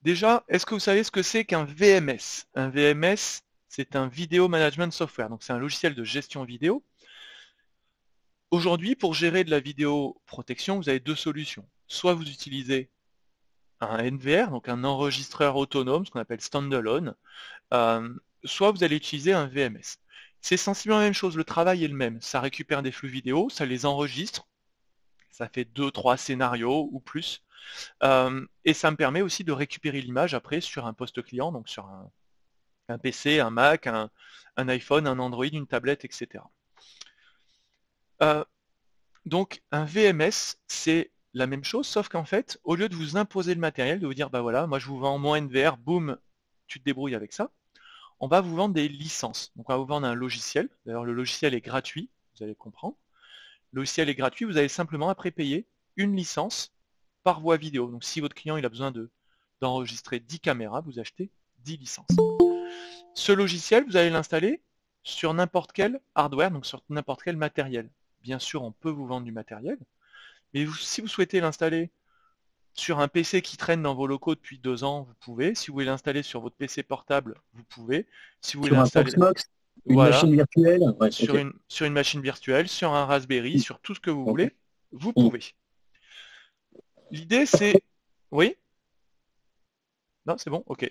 Déjà, est-ce que vous savez ce que c'est qu'un VMS? Un VMS, c'est un Video Management Software, donc c'est un logiciel de gestion vidéo. Aujourd'hui, pour gérer de la vidéo protection, vous avez deux solutions. Soit vous utilisez un NVR, donc un enregistreur autonome, ce qu'on appelle standalone, euh, soit vous allez utiliser un VMS. C'est sensiblement la même chose, le travail est le même. Ça récupère des flux vidéo, ça les enregistre, ça fait 2, 3 scénarios ou plus, et ça me permet aussi de récupérer l'image après sur un poste client, donc sur un PC, un Mac, un iPhone, un Android, une tablette, etc. Euh, donc un VMS, c'est la même chose, sauf qu'en fait, au lieu de vous imposer le matériel, de vous dire, bah voilà, moi je vous vends mon NVR, boum, tu te débrouilles avec ça, on va vous vendre des licences. Donc on va vous vendre un logiciel. D'ailleurs, le logiciel est gratuit, vous allez comprendre. Le logiciel est gratuit, vous allez simplement après payer une licence par voie vidéo. Donc si votre client il a besoin d'enregistrer 10 caméras, vous achetez 10 licences. Ce logiciel, vous allez l'installer sur n'importe quel hardware, donc sur n'importe quel matériel. Bien sûr, on peut vous vendre du matériel, mais si vous souhaitez l'installer sur un PC qui traîne dans vos locaux depuis 2 ans, vous pouvez. Si vous voulez l'installer sur votre PC portable, vous pouvez. Si vous voulez Sur un l'installer, Proxmox, une voilà, machine virtuelle? Ouais, sur ok. une machine virtuelle, sur un Raspberry, sur tout ce que vous Ok. voulez, vous Mm. pouvez. L'idée c'est... Oui? Non, c'est bon? Ok.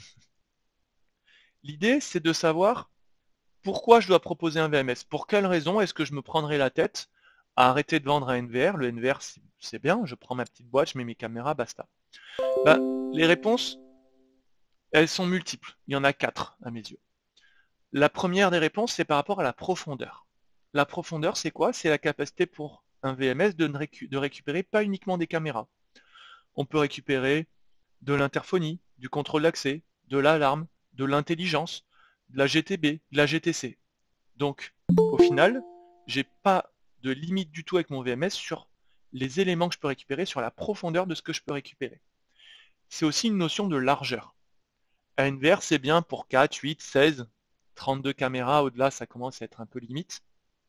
L'idée c'est de savoir pourquoi je dois proposer un VMS. Pour quelle raison est-ce que je me prendrai la tête à arrêter de vendre un NVR? Le NVR c'est bien, je prends ma petite boîte, je mets mes caméras, basta. Ben, les réponses, elles sont multiples. Il y en a 4 à mes yeux. La première des réponses, c'est par rapport à la profondeur. La profondeur, c'est quoi? C'est la capacité pour un VMS de récupérer pas uniquement des caméras. On peut récupérer de l'interphonie, du contrôle d'accès, de l'alarme, de l'intelligence, de la GTB, de la GTC. Donc, au final, j'ai pas de limite du tout avec mon VMS sur les éléments que je peux récupérer, sur la profondeur de ce que je peux récupérer. C'est aussi une notion de largeur. ANVR, c'est bien pour 4, 8, 16, 32 caméras. Au-delà, ça commence à être un peu limite.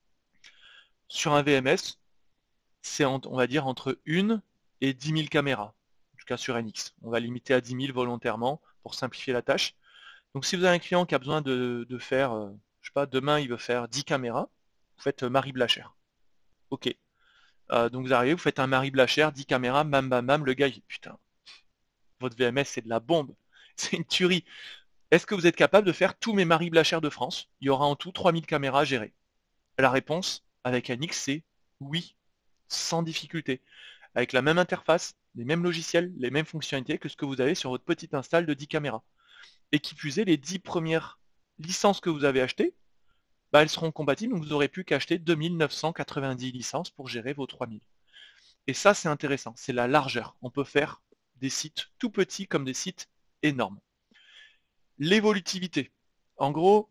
Sur un VMS, c'est on va dire entre 1 et 10 000 caméras, jusqu'à sur NX. On va limiter à 10 000 volontairement pour simplifier la tâche. Donc si vous avez un client qui a besoin de faire, je sais pas, demain il veut faire 10 caméras, vous faites Marie Blacher. Ok. Donc vous arrivez, vous faites un Marie Blacher, 10 caméras, bam bam bam, le gars, il dit, putain, votre VMS c'est de la bombe, c'est une tuerie. Est-ce que vous êtes capable de faire tous mes Marie Blacher de France? Il y aura en tout 3000 caméras à gérer. La réponse, avec NX, c'est oui, sans difficulté. Avec la même interface, les mêmes logiciels, les mêmes fonctionnalités que ce que vous avez sur votre petite install de 10 caméras. Et qui plus est, les 10 premières licences que vous avez achetées, bah, elles seront compatibles, donc vous n'aurez plus qu'à acheter 2990 licences pour gérer vos 3000. Et ça, c'est intéressant, c'est la largeur. On peut faire des sites tout petits comme des sites énormes. L'évolutivité. En gros,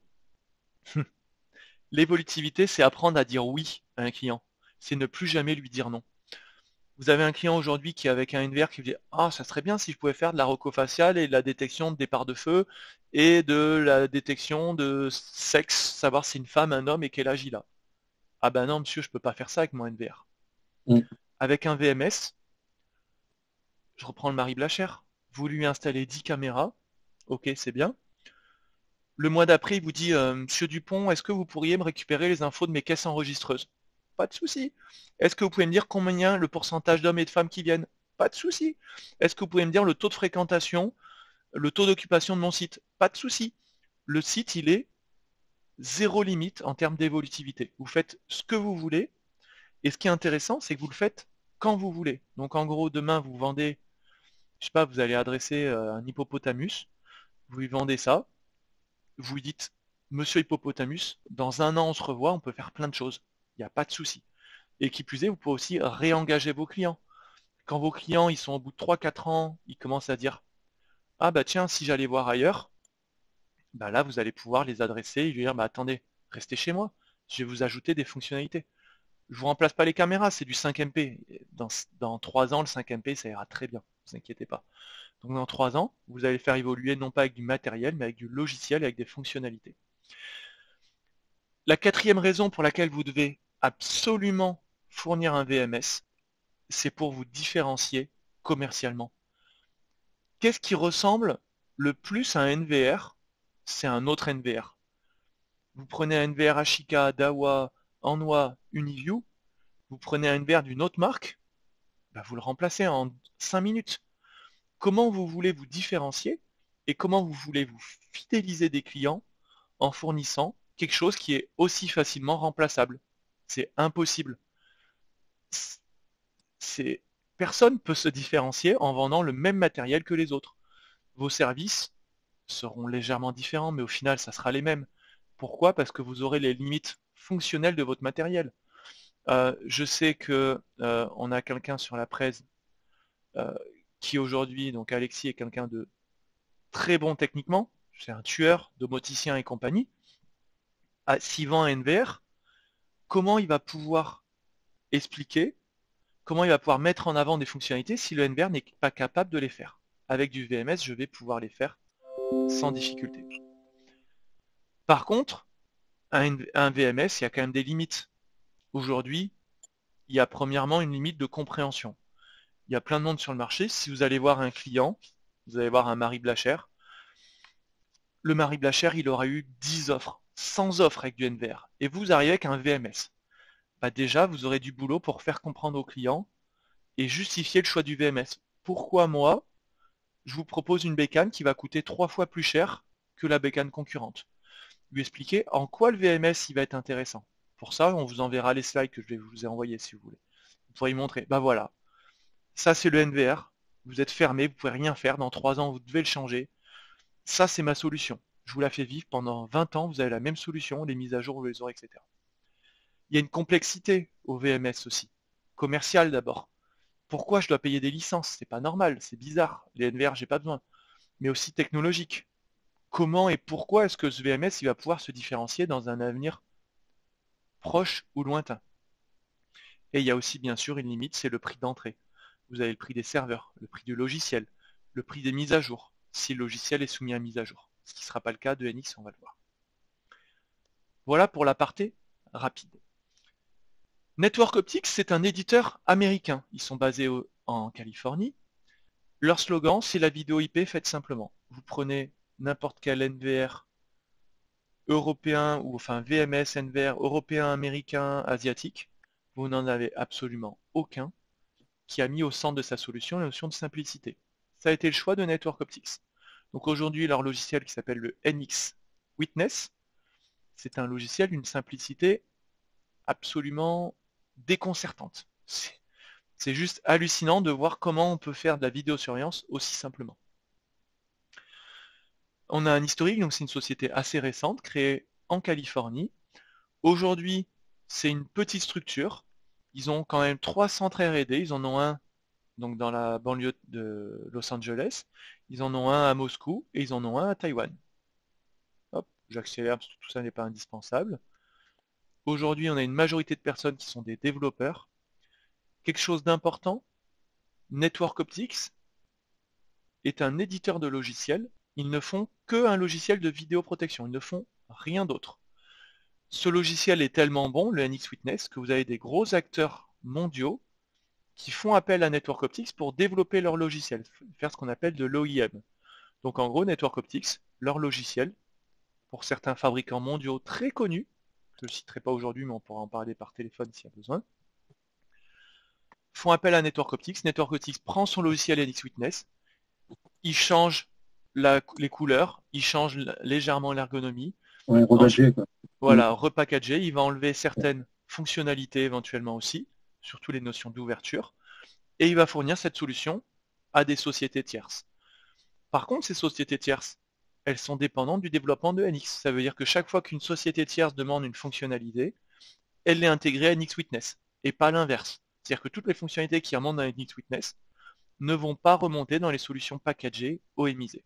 l'évolutivité, c'est apprendre à dire oui à un client. C'est ne plus jamais lui dire non. Vous avez un client aujourd'hui qui, avec un NVR, qui vous dit ah, ça serait bien si je pouvais faire de la rocofaciale et de la détection de départ de feu et de la détection de sexe, savoir si c'est une femme, un homme et quel âge il a. Ah ben non, monsieur, je peux pas faire ça avec mon NVR. Mm. Avec un VMS, je reprends le Marie Blacher, vous lui installez 10 caméras, ok, c'est bien. Le mois d'après, il vous dit Monsieur Dupont, est-ce que vous pourriez me récupérer les infos de mes caisses enregistreuses? Pas de souci. Est-ce que vous pouvez me dire combien le pourcentage d'hommes et de femmes qui viennent? Pas de souci. Est-ce que vous pouvez me dire le taux de fréquentation, le taux d'occupation de mon site? Pas de souci. Le site, il est zéro limite en termes d'évolutivité. Vous faites ce que vous voulez, et ce qui est intéressant, c'est que vous le faites quand vous voulez. Donc en gros, demain, vous vendez, je sais pas, vous allez adresser un hippopotamus, vous lui vendez ça, vous lui dites, Monsieur Hippopotamus, dans un an on se revoit, on peut faire plein de choses. Il n'y a pas de souci. Et qui plus est, vous pouvez aussi réengager vos clients. Quand vos clients, ils sont au bout de 3, 4 ans, ils commencent à dire, ah bah tiens, si j'allais voir ailleurs, bah là, vous allez pouvoir les adresser et lui dire, bah attendez, restez chez moi, je vais vous ajouter des fonctionnalités. Je vous remplace pas les caméras, c'est du 5MP. Dans 3 ans, le 5MP, ça ira très bien, ne vous inquiétez pas. Donc dans 3 ans, vous allez faire évoluer non pas avec du matériel, mais avec du logiciel, avec des fonctionnalités. La quatrième raison pour laquelle vous devez absolument fournir un VMS, c'est pour vous différencier commercialement. Qu'est-ce qui ressemble le plus à un NVR? C'est un autre NVR. Vous prenez un NVR Ashika, Dahua, Anhua, Uniview, vous prenez un NVR d'une autre marque, bah vous le remplacez en 5 minutes. Comment vous voulez vous différencier et comment vous voulez vous fidéliser des clients en fournissant quelque chose qui est aussi facilement remplaçable? C'est impossible. C'est... Personne ne peut se différencier en vendant le même matériel que les autres. Vos services seront légèrement différents, mais au final, ça sera les mêmes. Pourquoi? Parce que vous aurez les limites fonctionnelles de votre matériel. Je sais que on a quelqu'un sur la presse euh, qui aujourd'hui, donc Alexis, est quelqu'un de très bon techniquement. C'est un tueur, domoticien et compagnie. S'il vend un NVR, comment il va pouvoir expliquer, comment il va pouvoir mettre en avant des fonctionnalités si le NVR n'est pas capable de les faire? Avec du VMS, je vais pouvoir les faire sans difficulté. Par contre, un VMS, il y a quand même des limites. Aujourd'hui, il y a premièrement une limite de compréhension. Il y a plein de monde sur le marché. Si vous allez voir un client, vous allez voir un Marie Blachère, le Marie Blachère, il aura eu 10 offres, 100 offres avec du NVR. Et vous arrivez avec un VMS. Bah déjà, vous aurez du boulot pour faire comprendre aux clients et justifier le choix du VMS. Pourquoi moi, je vous propose une bécane qui va coûter 3 fois plus cher que la bécane concurrente? Lui expliquer en quoi le VMS il va être intéressant. Pour ça, on vous enverra les slides que je vous ai envoyés si vous voulez. Vous pourrez y montrer. Bah voilà, ça c'est le NVR. Vous êtes fermé, vous pouvez rien faire. Dans 3 ans, vous devez le changer. Ça c'est ma solution. Je vous la fais vivre pendant 20 ans. Vous avez la même solution, les mises à jour, vous les aurez, etc. Il y a une complexité au VMS aussi. Commercial d'abord. Pourquoi je dois payer des licences? C'est pas normal, c'est bizarre. Les NVR, j'ai pas besoin. Mais aussi technologique. Comment et pourquoi est-ce que ce VMS il va pouvoir se différencier dans un avenir proche ou lointain? Et il y a aussi bien sûr une limite, c'est le prix d'entrée. Vous avez le prix des serveurs, le prix du logiciel, le prix des mises à jour, si le logiciel est soumis à mise à jour. Ce qui ne sera pas le cas de NX, on va le voir. Voilà pour l'aparté rapide. Network Optics, c'est un éditeur américain. Ils sont basés en Californie. Leur slogan, c'est la vidéo IP faite simplement. Vous prenez n'importe quel NVR européen, ou enfin VMS, NVR européen, américain, asiatique, vous n'en avez absolument aucun qui a mis au centre de sa solution la notion de simplicité. Ça a été le choix de Network Optics. Donc aujourd'hui, leur logiciel qui s'appelle le NX Witness, c'est un logiciel d'une simplicité absolument déconcertante. C'est juste hallucinant de voir comment on peut faire de la vidéosurveillance aussi simplement. On a un historique, donc c'est une société assez récente, créée en Californie. Aujourd'hui, c'est une petite structure. Ils ont quand même 3 centres R&D. Ils en ont un donc dans la banlieue de Los Angeles. Ils en ont un à Moscou et ils en ont un à Taïwan. Hop, j'accélère parce que tout ça n'est pas indispensable. Aujourd'hui, on a une majorité de personnes qui sont des développeurs. Quelque chose d'important, Network Optics est un éditeur de logiciels. Ils ne font qu'un logiciel de vidéoprotection. Ils ne font rien d'autre. Ce logiciel est tellement bon, le NX Witness, que vous avez des gros acteurs mondiaux qui font appel à Network Optics pour développer leur logiciel, faire ce qu'on appelle de l'OIM. Donc en gros, Network Optics, leur logiciel, pour certains fabricants mondiaux très connus, je ne le citerai pas aujourd'hui, mais on pourra en parler par téléphone s'il y a besoin, font appel à Network Optics. Network Optics prend son logiciel NX Witness, il change les couleurs, il change légèrement l'ergonomie. Ouais, rebadgé, quoi. Voilà, repackagé, il va enlever certaines fonctionnalités éventuellement aussi, surtout les notions d'ouverture, et il va fournir cette solution à des sociétés tierces. Par contre, ces sociétés tierces, elles sont dépendantes du développement de NX. Ça veut dire que chaque fois qu'une société tierce demande une fonctionnalité, elle l'est intégrée à NX Witness, et pas l'inverse. C'est-à-dire que toutes les fonctionnalités qui remontent dans NX Witness ne vont pas remonter dans les solutions packagées OEMisées.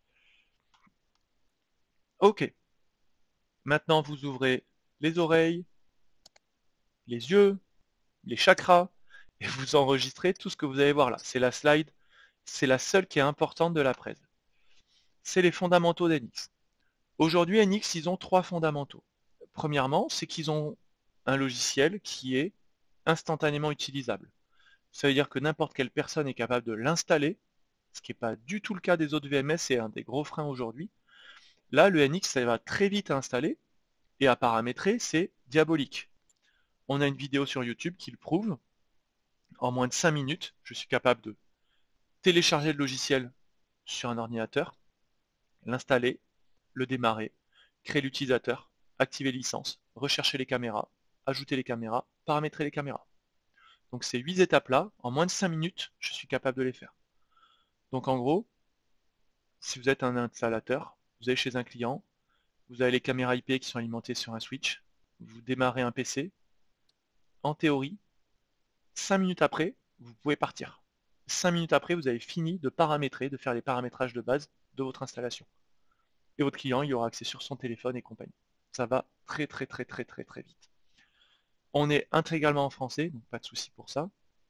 Ok. Maintenant, vous ouvrez les oreilles, les yeux, les chakras, et vous enregistrez tout ce que vous allez voir là. C'est la slide, c'est la seule qui est importante de la presse. C'est les fondamentaux d'NX. Aujourd'hui, NX, ils ont 3 fondamentaux. Premièrement, c'est qu'ils ont un logiciel qui est instantanément utilisable. Ça veut dire que n'importe quelle personne est capable de l'installer ce qui n'est pas du tout le cas des autres VMS, c'est un des gros freins aujourd'hui. Là, le NX, ça va très vite à installer, et à paramétrer, c'est diabolique. On a une vidéo sur YouTube qui le prouve. En moins de 5 minutes, je suis capable de télécharger le logiciel sur un ordinateur, l'installer, le démarrer, créer l'utilisateur, activer les licences, rechercher les caméras, ajouter les caméras, paramétrer les caméras. Donc ces 8 étapes-là, en moins de 5 minutes, je suis capable de les faire. Donc en gros, si vous êtes un installateur, vous allez chez un client, vous avez les caméras IP qui sont alimentées sur un switch, vous démarrez un PC, en théorie, 5 minutes après, vous pouvez partir. 5 minutes après, vous avez fini de paramétrer, de faire les paramétrages de base de votre installation. Et votre client, il aura accès sur son téléphone et compagnie. Ça va très très très très très très vite. On est intégralement en français, donc pas de souci pour ça.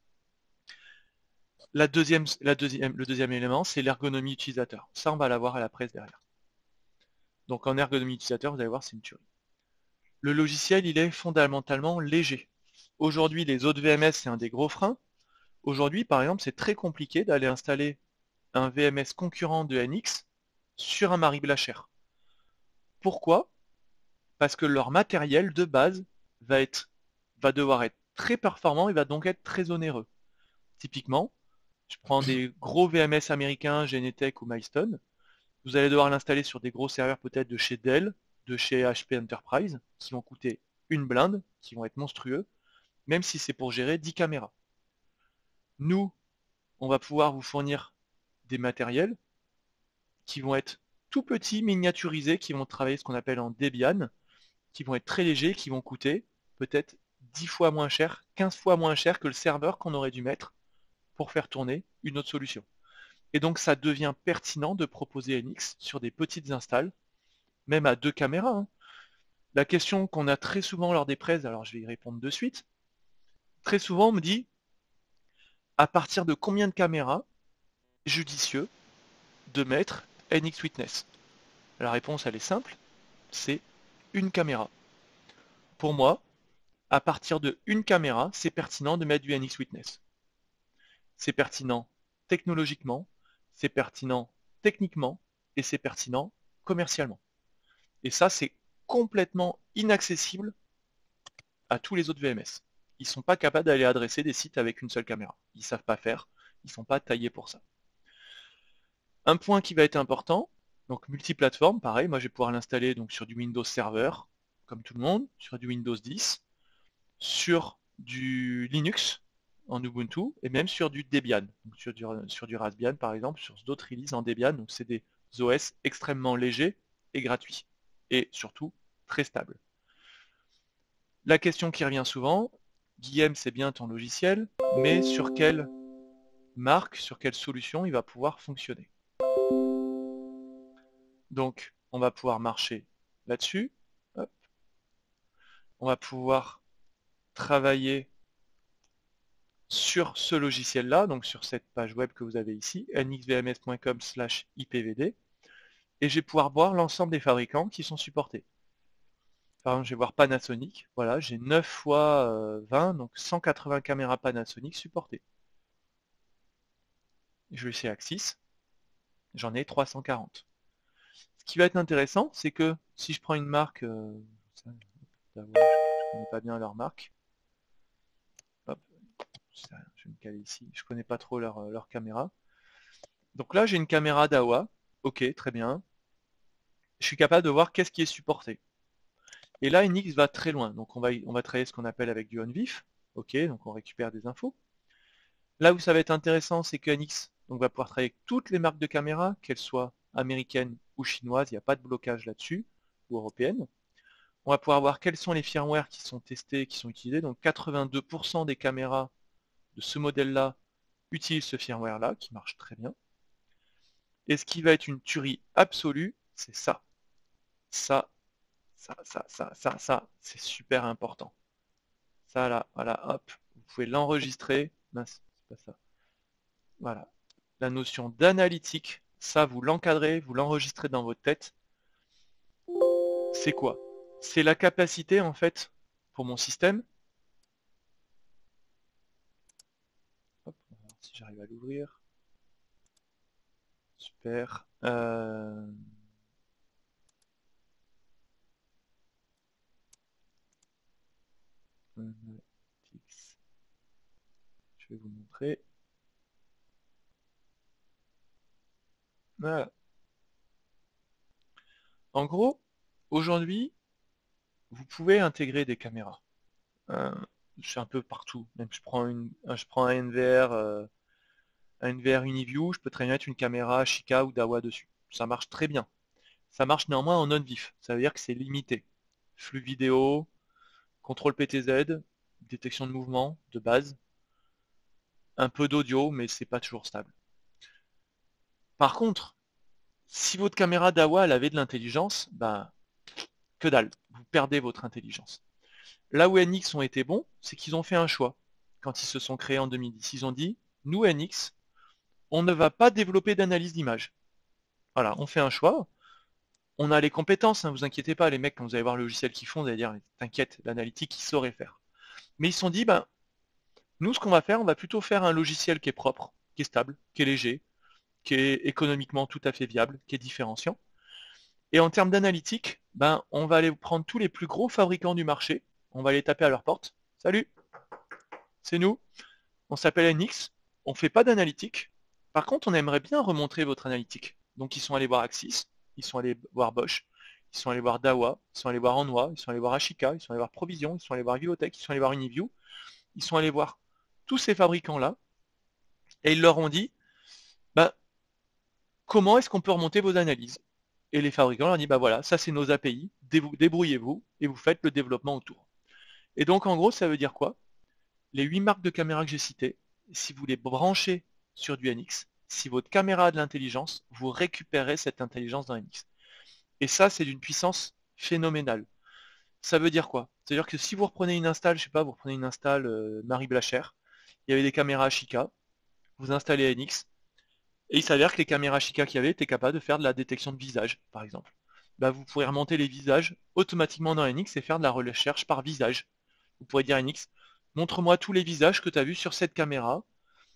Le deuxième élément, c'est l'ergonomie utilisateur. Ça, on va l'avoir à la presse derrière. Donc en ergonomie utilisateur, vous allez voir, c'est une tuerie. Le logiciel, il est fondamentalement léger. Aujourd'hui, les autres VMS, c'est un des gros freins. Aujourd'hui, par exemple, c'est très compliqué d'aller installer un VMS concurrent de NX sur un Marie Blacher. Pourquoi? Parce que leur matériel de base va devoir être très performant et va donc être très onéreux. Typiquement, je prends des gros VMS américains, Genetec ou Milestone, vous allez devoir l'installer sur des gros serveurs peut-être de chez Dell, de chez HP Enterprise, qui vont coûter une blinde, qui vont être monstrueux, même si c'est pour gérer 10 caméras. Nous, on va pouvoir vous fournir des matériels qui vont être tout petits, miniaturisés, qui vont travailler ce qu'on appelle en Debian, qui vont être très légers, qui vont coûter peut-être 10 fois moins cher, 15 fois moins cher que le serveur qu'on aurait dû mettre pour faire tourner une autre solution. Et donc ça devient pertinent de proposer NX sur des petites installs, même à 2 caméras. Hein. La question qu'on a très souvent lors des presse, alors je vais y répondre de suite, très souvent on me dit à partir de combien de caméras judicieux de mettre NX Witness? La réponse elle est simple, c'est une caméra. Pour moi, à partir de une caméra, c'est pertinent de mettre du NX Witness. C'est pertinent technologiquement, c'est pertinent techniquement et c'est pertinent commercialement. Et ça, c'est complètement inaccessible à tous les autres VMS. Ils ne sont pas capables d'aller adresser des sites avec une seule caméra. Ils ne savent pas faire, ils ne sont pas taillés pour ça. Un point qui va être important, donc multiplateforme, pareil, moi je vais pouvoir l'installer donc sur du Windows Server, comme tout le monde, sur du Windows 10, sur du Linux en Ubuntu et même sur du Debian, donc sur du Raspbian par exemple, sur d'autres releases en Debian, donc c'est des OS extrêmement légers et gratuits et surtout très stables. La question qui revient souvent, Guillaume c'est bien ton logiciel, mais sur quelle marque, sur quelle solution il va pouvoir fonctionner? Donc on va pouvoir marcher là-dessus, on va pouvoir travailler sur ce logiciel-là, donc sur cette page web que vous avez ici, nxvms.com/ipvd, et je vais pouvoir voir l'ensemble des fabricants qui sont supportés. Par exemple, je vais voir Panasonic, voilà, j'ai 9 fois 20, donc 180 caméras Panasonic supportées. Je vais chez Axis, j'en ai 340. Ce qui va être intéressant, c'est que si je prends une marque, je ne connais pas bien leur marque, hop, je vais me caler ici, je ne connais pas trop leur caméra. Donc là, j'ai une caméra Dahua, ok, très bien. Je suis capable de voir qu'est-ce qui est supporté. Et là, NX va très loin. Donc on va travailler ce qu'on appelle avec du on-vif. Ok, donc on récupère des infos. Là où ça va être intéressant, c'est que NX va pouvoir travailler avec toutes les marques de caméras, qu'elles soient américaines ou chinoises, il n'y a pas de blocage là-dessus, ou européennes. On va pouvoir voir quels sont les firmware qui sont testés, qui sont utilisés. Donc 82% des caméras de ce modèle-là utilisent ce firmware-là, qui marche très bien. Et ce qui va être une tuerie absolue, c'est ça. Ça, c'est super important. Ça là, voilà, hop, vous pouvez l'enregistrer. Mince, c'est pas ça. Voilà. La notion d'analytique, ça vous l'encadrez, vous l'enregistrez dans votre tête. C'est quoi? C'est la capacité en fait pour mon système. Hop, on va voir si j'arrive à l'ouvrir. super. Je vais vous montrer. Voilà. En gros, aujourd'hui, vous pouvez intégrer des caméras. C'est un peu partout. Même je prends un NVR Uniview, je peux très bien mettre une caméra Shika ou Dawa dessus. Ça marche très bien. Ça marche néanmoins en non-vif. Ça veut dire que c'est limité. Flux vidéo, contrôle PTZ, détection de mouvement de base, un peu d'audio, mais c'est pas toujours stable. Par contre, si votre caméra Dawa elle avait de l'intelligence, bah que dalle, vous perdez votre intelligence. Là où NX ont été bons, c'est qu'ils ont fait un choix. Quand ils se sont créés en 2010, ils ont dit, nous NX, on ne va pas développer d'analyse d'image. Voilà, on fait un choix. On a les compétences, hein, vous inquiétez pas, les mecs, quand vous allez voir le logiciel qu'ils font, vous allez dire, t'inquiète, l'analytique, ils sauraient faire. Mais ils se sont dit, ben, nous, ce qu'on va faire, on va plutôt faire un logiciel qui est propre, qui est stable, qui est léger, qui est économiquement tout à fait viable, qui est différenciant. Et en termes d'analytique, ben, on va aller prendre tous les plus gros fabricants du marché, on va les taper à leur porte. Salut, c'est nous, on s'appelle NX, on fait pas d'analytique. Par contre, on aimerait bien remontrer votre analytique. Donc ils sont allés voir Axis, ils sont allés voir Bosch, ils sont allés voir Dawa, ils sont allés voir Anwa, ils sont allés voir Ashika, ils sont allés voir Provision, ils sont allés voir Vilotech, ils sont allés voir Uniview, ils sont allés voir tous ces fabricants-là, et ils leur ont dit, bah, comment est-ce qu'on peut remonter vos analyses? Et les fabricants leur ont dit, bah voilà, ça c'est nos API, débrouillez-vous, et vous faites le développement autour. Et donc en gros, ça veut dire quoi? Les 8 marques de caméras que j'ai citées, si vous les branchez sur du NX, si votre caméra a de l'intelligence, vous récupérez cette intelligence dans NX. Et ça, c'est d'une puissance phénoménale. Ça veut dire quoi? C'est-à-dire que si vous reprenez une install, je sais pas, vous reprenez une install Marie Blachère, il y avait des caméras Ashika, vous installez NX, et il s'avère que les caméras Ashika qu'il y avait étaient capables de faire de la détection de visage, par exemple. Bah, vous pourrez remonter les visages automatiquement dans NX et faire de la recherche par visage. Vous pourrez dire à NX, montre-moi tous les visages que tu as vus sur cette caméra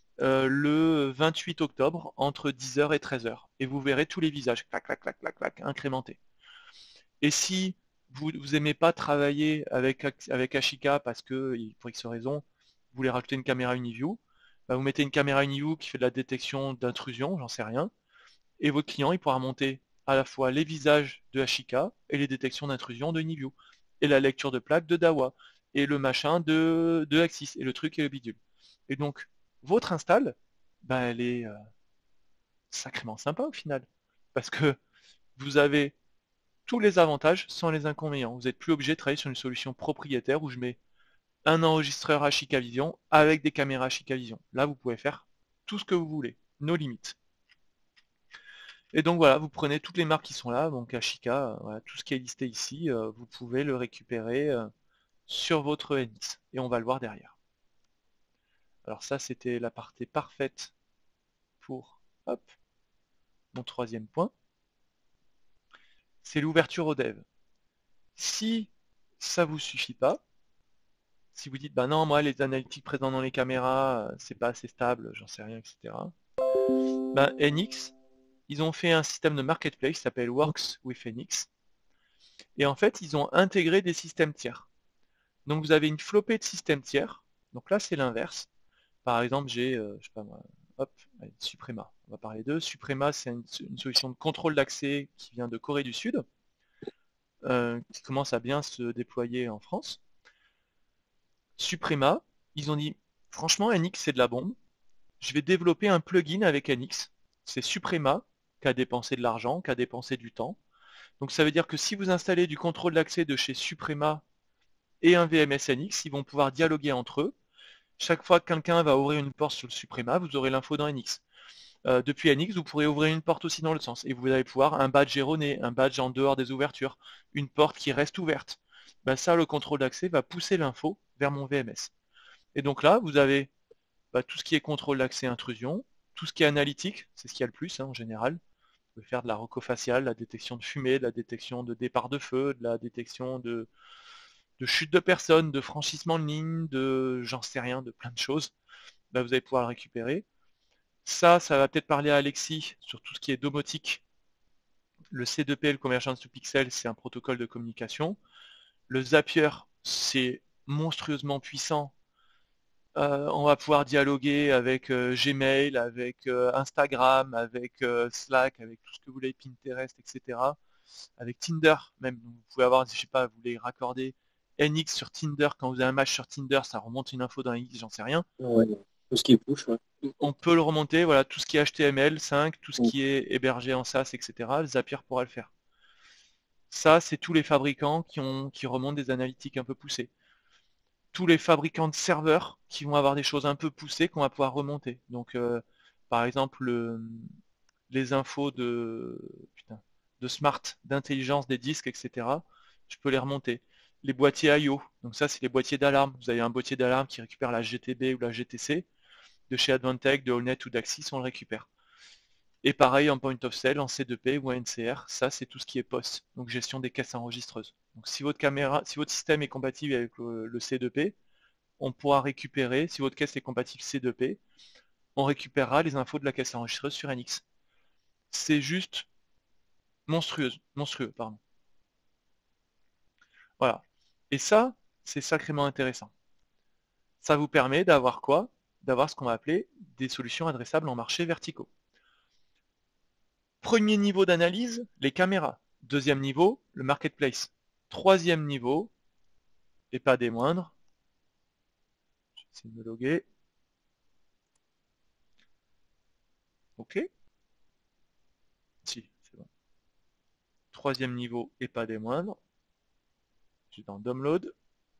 le 28 octobre entre 10h et 13h. Et vous verrez tous les visages, clac, clac, clac, clac, clac, incrémentés. Et si vous n'aimez pas travailler avec Ashika parce que, pour X raison, vous voulez rajouter une caméra Uniview, bah vous mettez une caméra Uniview qui fait de la détection d'intrusion, j'en sais rien, et votre client il pourra monter à la fois les visages de Ashika et les détections d'intrusion de Uniview, et la lecture de plaque de Dawa, et le machin de Axis, et le truc et le bidule. Et donc, votre install, bah, elle est sacrément sympa au final, parce que vous avez tous les avantages sans les inconvénients. Vous n'êtes plus obligé de travailler sur une solution propriétaire où je mets un enregistreur Ashika Vision avec des caméras Ashika Vision. Là, vous pouvez faire tout ce que vous voulez, nos limites. Et donc voilà, vous prenez toutes les marques qui sont là, donc Ashika, voilà, tout ce qui est listé ici, vous pouvez le récupérer sur votre NX. Et on va le voir derrière. Alors ça, c'était la partie parfaite pour hop, mon troisième point. C'est l'ouverture au dev. Si ça vous suffit pas, si vous dites bah non moi les analytiques présents dans les caméras c'est pas assez stable, j'en sais rien, etc. Ben NX, ils ont fait un système de marketplace qui s'appelle Works with NX. Et en fait ils ont intégré des systèmes tiers. Donc vous avez une flopée de systèmes tiers. Donc là c'est l'inverse. Par exemple j'ai, je sais pas moi, hop, allez, Suprema. On va parler d'eux. Suprema c'est une solution de contrôle d'accès qui vient de Corée du Sud, qui commence à bien se déployer en France. Suprema, ils ont dit, franchement, NX, c'est de la bombe. Je vais développer un plugin avec NX. C'est Suprema qui a dépensé de l'argent, qui a dépensé du temps. Donc ça veut dire que si vous installez du contrôle d'accès de chez Suprema et un VMS NX, ils vont pouvoir dialoguer entre eux. Chaque fois que quelqu'un va ouvrir une porte sur le Suprema, vous aurez l'info dans NX. Depuis NX, vous pourrez ouvrir une porte aussi dans l'autre sens. Et vous allez pouvoir un badge erroné, un badge en dehors des ouvertures, une porte qui reste ouverte. Ben ça, le contrôle d'accès va pousser l'info vers mon VMS. Et donc là, vous avez tout ce qui est contrôle d'accès intrusion, tout ce qui est analytique, c'est ce qu'il y a le plus en général. Vous pouvez faire de la rocofaciale, la détection de fumée, de la détection de départ de feu, de la détection de chute de personnes, de franchissement de ligne, de j'en sais rien, de plein de choses. Là, vous allez pouvoir le récupérer. Ça va peut-être parler à Alexis sur tout ce qui est domotique. Le C2P, le Convergence to Pixel, c'est un protocole de communication. Le Zapier, c'est monstrueusement puissant. On va pouvoir dialoguer avec Gmail, avec Instagram, avec Slack, avec tout ce que vous voulez, Pinterest, etc. Avec Tinder même. Vous pouvez avoir, je sais pas, vous voulez raccorder NX sur Tinder. Quand vous avez un match sur Tinder, ça remonte une info dans NX, j'en sais rien. Ouais. Tout ce qui est push, ouais. On peut le remonter, voilà, tout ce qui est HTML5, tout ce qui est hébergé en SaaS, etc. Zapier pourra le faire. Ça, c'est tous les fabricants qui remontent des analytiques un peu poussées. Tous les fabricants de serveurs qui vont avoir des choses un peu poussées qu'on va pouvoir remonter. Donc, par exemple, les infos de smart, d'intelligence des disques, etc. Je peux les remonter. Les boîtiers I/O, donc ça, c'est les boîtiers d'alarme. Vous avez un boîtier d'alarme qui récupère la GTB ou la GTC. De chez Advantech, de Allnet ou d'Axis, on le récupère. Et pareil en point of sale, en C2P ou en NCR, ça c'est tout ce qui est POS, donc gestion des caisses enregistreuses. Donc si votre système est compatible avec le C2P, on pourra récupérer, si votre caisse est compatible C2P, on récupérera les infos de la caisse enregistreuse sur NX. C'est juste monstrueux, pardon. Voilà. Et ça, c'est sacrément intéressant. Ça vous permet d'avoir quoi? D'avoir ce qu'on va appeler des solutions adressables en marché verticaux. Premier niveau d'analyse, les caméras. Deuxième niveau, le marketplace. Troisième niveau, et pas des moindres, je vais essayer de me loguer. Ok. Si, c'est bon. Troisième niveau, et pas des moindres. Je vais dans Download.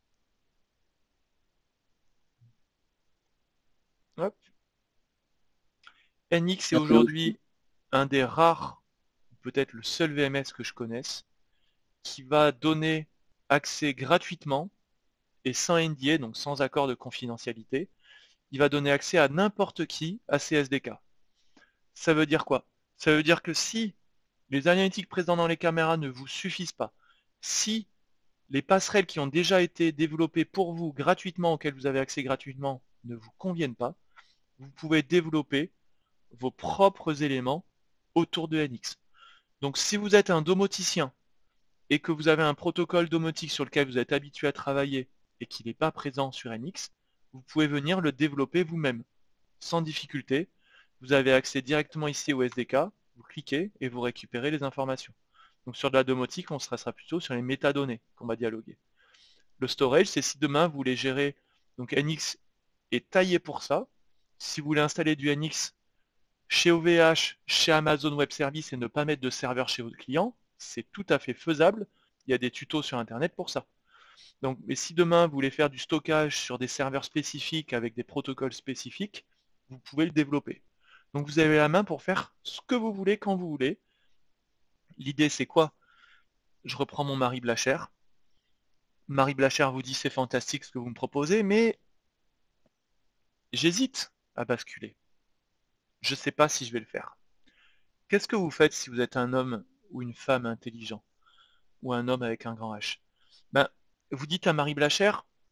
Hop. NX est aujourd'hui un des rares, peut-être le seul VMS que je connaisse, qui va donner accès gratuitement et sans NDA, donc sans accord de confidentialité. Il va donner accès à n'importe qui à ces SDK. Ça veut dire quoi? Ça veut dire que si les analytiques présents dans les caméras ne vous suffisent pas, si les passerelles qui ont déjà été développées pour vous gratuitement, auxquelles vous avez accès gratuitement, ne vous conviennent pas, vous pouvez développer vos propres éléments autour de NX. Donc si vous êtes un domoticien et que vous avez un protocole domotique sur lequel vous êtes habitué à travailler et qui n'est pas présent sur NX, vous pouvez venir le développer vous-même, sans difficulté. Vous avez accès directement ici au SDK, vous cliquez et vous récupérez les informations. Donc sur de la domotique, on sera plutôt sur les métadonnées qu'on va dialoguer. Le storage, c'est si demain vous voulez gérer, donc NX est taillé pour ça. Si vous voulez installer du NX chez OVH, chez Amazon Web Services et ne pas mettre de serveur chez votre client, c'est tout à fait faisable. Il y a des tutos sur Internet pour ça. Donc, mais si demain vous voulez faire du stockage sur des serveurs spécifiques avec des protocoles spécifiques, vous pouvez le développer. Donc vous avez la main pour faire ce que vous voulez quand vous voulez. L'idée c'est quoi? Je reprends mon Marie Blacher. Marie Blacher vous dit c'est fantastique ce que vous me proposez, mais j'hésite à basculer. Je ne sais pas si je vais le faire. Qu'est-ce que vous faites si vous êtes un homme ou une femme intelligent? Ou un homme avec un grand H? Ben, vous dites à Marie Blacher,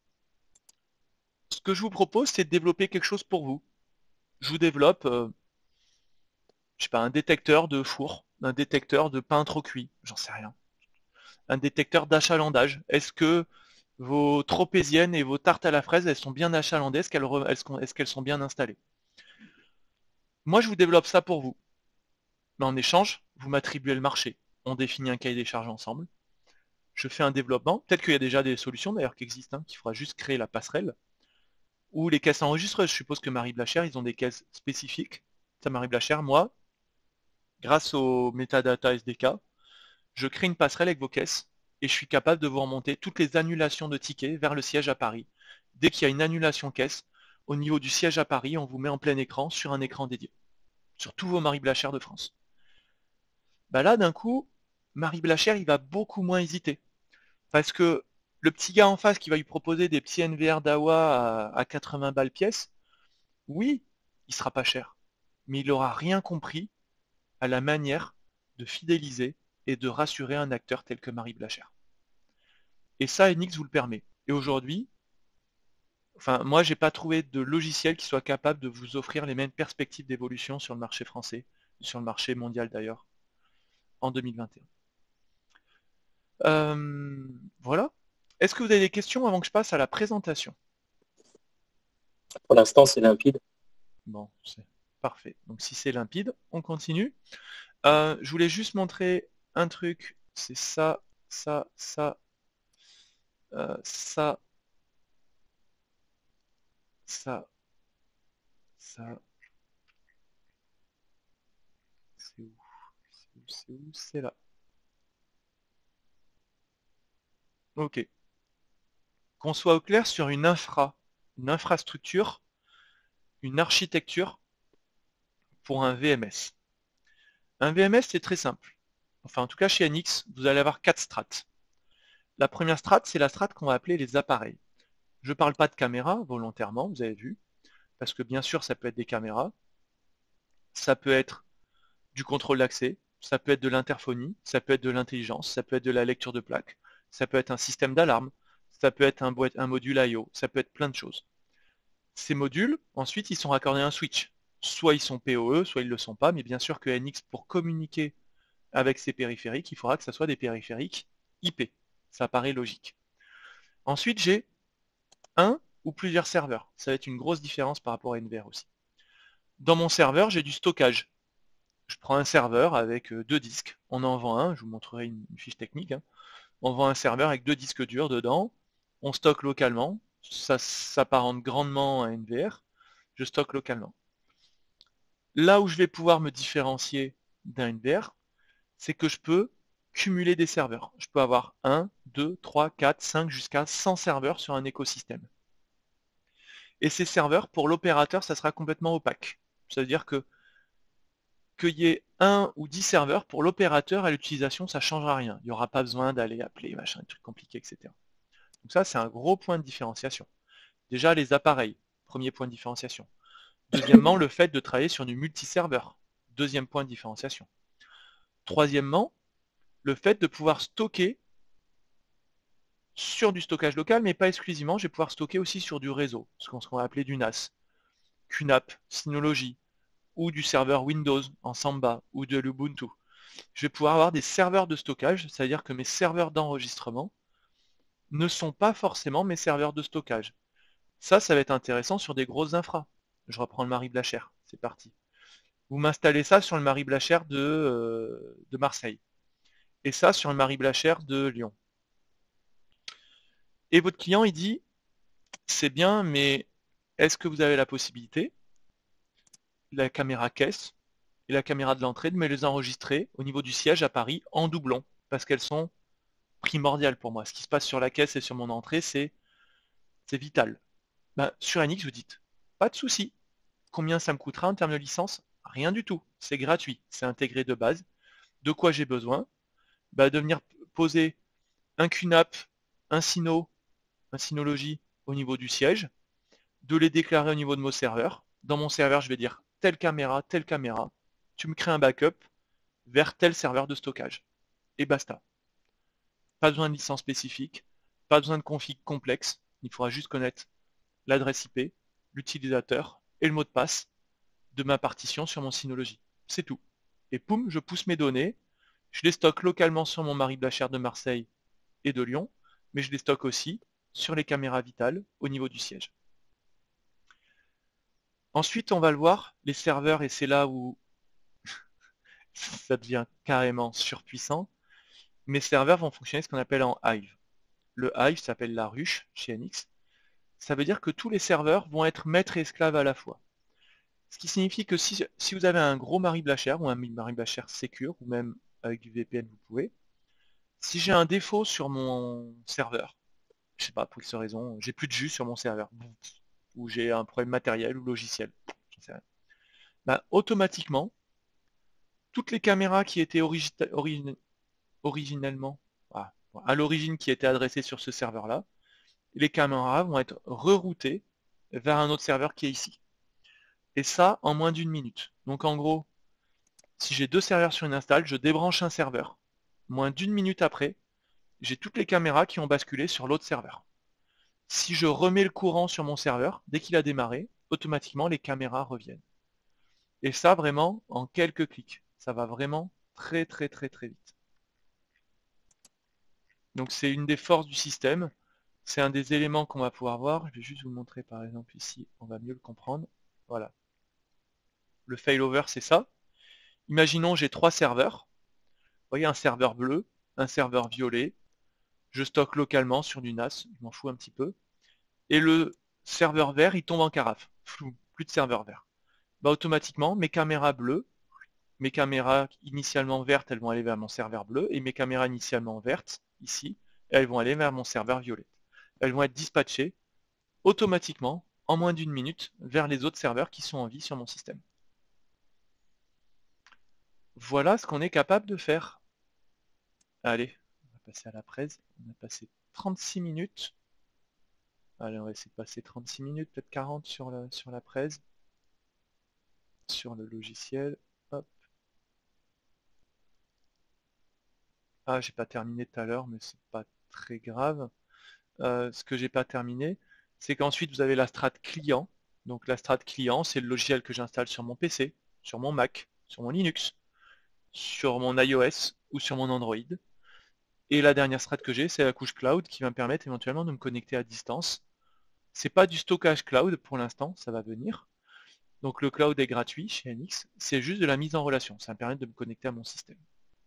ce que je vous propose c'est de développer quelque chose pour vous. Je vous développe, je sais pas, un détecteur de four, un détecteur de pain trop cuit, j'en sais rien. Un détecteur d'achalandage. Est-ce que vos tropéziennes et vos tartes à la fraise, elles sont bien achalandées? Est-ce qu'elles sont bien installées? Moi, je vous développe ça pour vous. Mais en échange, vous m'attribuez le marché. On définit un cahier des charges ensemble. Je fais un développement. Peut-être qu'il y a déjà des solutions d'ailleurs qui existent, qu'il faudra juste créer la passerelle. Ou les caisses enregistreuses. Je suppose que Marie Blacher, ils ont des caisses spécifiques. Ça, Marie Blacher, moi, grâce au metadata SDK, je crée une passerelle avec vos caisses et je suis capable de vous remonter toutes les annulations de tickets vers le siège à Paris. Dès qu'il y a une annulation caisse, au niveau du siège à Paris, on vous met en plein écran sur un écran dédié. Sur tous vos Marie Blacher de France. Bah là, d'un coup, Marie Blacher, il va beaucoup moins hésiter. Parce que le petit gars en face qui va lui proposer des petits NVR d'AWA à 80 balles pièce, oui, il sera pas cher. Mais il n'aura rien compris à la manière de fidéliser et de rassurer un acteur tel que Marie Blacher. Et ça, NX vous le permet. Et aujourd'hui, Enfin, moi, j'ai pas trouvé de logiciel qui soit capable de vous offrir les mêmes perspectives d'évolution sur le marché français, sur le marché mondial d'ailleurs, en 2021. Voilà. Est-ce que vous avez des questions avant que je passe à la présentation? Pour l'instant, c'est limpide. Bon, c'est parfait. Donc si c'est limpide, on continue. Je voulais juste montrer un truc. C'est ça, ça, ça, ça, ça, ça. C'est où? C'est où? C'est où? C'est là. Ok. Qu'on soit au clair sur une infrastructure, une architecture pour un VMS. Un VMS, c'est très simple. Enfin, en tout cas, chez NX, vous allez avoir 4 strates. La première strate, c'est la strate qu'on va appeler les appareils. Je ne parle pas de caméra volontairement, vous avez vu, parce que bien sûr, ça peut être des caméras, ça peut être du contrôle d'accès, ça peut être de l'interphonie, ça peut être de l'intelligence, ça peut être de la lecture de plaques, ça peut être un système d'alarme, ça peut être un module I/O, ça peut être plein de choses. Ces modules, ensuite, ils sont raccordés à un switch. Soit ils sont PoE, soit ils ne le sont pas, mais bien sûr que NX, pour communiquer avec ces périphériques, il faudra que ce soit des périphériques IP. Ça paraît logique. Ensuite, j'ai un ou plusieurs serveurs. Ça va être une grosse différence par rapport à NVR aussi. Dans mon serveur, j'ai du stockage. Je prends un serveur avec 2 disques. On en vend un, je vous montrerai une fiche technique. Hein. On vend un serveur avec 2 disques durs dedans. On stocke localement. Ça s'apparente grandement à NVR. Je stocke localement. Là où je vais pouvoir me différencier d'un NVR, c'est que je peux cumuler des serveurs. Je peux avoir 1, 2, 3, 4, 5 jusqu'à 100 serveurs sur un écosystème. Et ces serveurs, pour l'opérateur, ça sera complètement opaque. C'est-à-dire que qu'il y ait 1 ou 10 serveurs, pour l'opérateur, à l'utilisation, ça ne changera rien. Il n'y aura pas besoin d'aller appeler, machin, des trucs compliqués, etc. Donc ça, c'est un gros point de différenciation. Déjà, les appareils, premier point de différenciation. Deuxièmement, le fait de travailler sur du multiserveur. Deuxième point de différenciation. Troisièmement, le fait de pouvoir stocker sur du stockage local, mais pas exclusivement, je vais pouvoir stocker aussi sur du réseau, ce qu'on va appeler du NAS, QNAP, Synology, ou du serveur Windows en Samba, ou de l'Ubuntu. Je vais pouvoir avoir des serveurs de stockage, c'est-à-dire que mes serveurs d'enregistrement ne sont pas forcément mes serveurs de stockage. Ça va être intéressant sur des grosses infras. Je reprends le Marie Blachère, c'est parti. Vous m'installez ça sur le Marie Blachère de Marseille. Et ça sur le Marie Blachère de Lyon. Et votre client, il dit, c'est bien, mais est-ce que vous avez la possibilité, la caméra caisse et la caméra de l'entrée, de me les enregistrer au niveau du siège à Paris en doublon? Parce qu'elles sont primordiales pour moi. Ce qui se passe sur la caisse et sur mon entrée, c'est vital. Ben, sur NX, vous dites, pas de souci. Combien ça me coûtera en termes de licence? Rien du tout. C'est gratuit. C'est intégré de base. De quoi j'ai besoin? Ben, de venir poser un QNAP, un Synology au niveau du siège, de les déclarer au niveau de mon serveur. Dans mon serveur, je vais dire telle caméra, telle caméra. Tu me crées un backup vers tel serveur de stockage. Et basta. Pas besoin de licence spécifique, pas besoin de config complexe. Il faudra juste connaître l'adresse IP, l'utilisateur et le mot de passe de ma partition sur mon Synology. C'est tout. Et poum, je pousse mes données. Je les stocke localement sur mon Marie Blachère de Marseille et de Lyon, mais je les stocke aussi sur les caméras vitales au niveau du siège. Ensuite, on va le voir, les serveurs, et c'est là où ça devient carrément surpuissant. Mes serveurs vont fonctionner ce qu'on appelle en Hive. Le Hive s'appelle la ruche chez NX. Ça veut dire que tous les serveurs vont être maîtres et esclaves à la fois. Ce qui signifie que si vous avez un gros Marie Blachère ou un Marie Blachère Secure, ou même avec du VPN vous pouvez, si j'ai un défaut sur mon serveur, je sais pas pour quelle raison, j'ai plus de jus sur mon serveur, ou j'ai un problème matériel ou logiciel, j'en sais rien, bah, automatiquement, toutes les caméras qui étaient originellement, à l'origine qui étaient adressées sur ce serveur-là, les caméras vont être reroutées vers un autre serveur qui est ici. Et ça en moins d'une minute. Donc en gros, si j'ai 2 serveurs sur une install, je débranche un serveur. Moins d'une minute après, j'ai toutes les caméras qui ont basculé sur l'autre serveur. Si je remets le courant sur mon serveur, dès qu'il a démarré, automatiquement les caméras reviennent. Et ça vraiment en quelques clics. Ça va vraiment très très très très vite. Donc c'est une des forces du système. C'est un des éléments qu'on va pouvoir voir. Je vais juste vous montrer par exemple ici, on va mieux le comprendre. Voilà. Le failover, c'est ça. Imaginons j'ai 3 serveurs. Vous voyez un serveur bleu, un serveur violet. Je stocke localement sur du NAS, je m'en fous un petit peu. Et le serveur vert, il tombe en carafe. Flou, plus de serveur vert. Bah automatiquement, mes caméras bleues, mes caméras initialement vertes, elles vont aller vers mon serveur bleu, et mes caméras initialement vertes, ici, elles vont aller vers mon serveur violet. Elles vont être dispatchées automatiquement, en moins d'une minute, vers les autres serveurs qui sont en vie sur mon système. Voilà ce qu'on est capable de faire. Allez, on va passer à la presse. On a passé 36 minutes. Allez, on va essayer de passer 36 minutes, peut-être 40 sur la presse, sur le logiciel. Hop. Ah, j'ai pas terminé tout à l'heure, mais c'est pas très grave. Ce que j'ai pas terminé, c'est qu'ensuite vous avez la strate client. Donc la strate client, c'est le logiciel que j'installe sur mon PC, sur mon Mac, sur mon Linux, sur mon iOS ou sur mon Android. Et la dernière strate que j'ai, c'est la couche cloud qui va me permettre éventuellement de me connecter à distance. C'est pas du stockage cloud pour l'instant, ça va venir. Donc le cloud est gratuit chez NX, c'est juste de la mise en relation. Ça va me permettre de me connecter à mon système.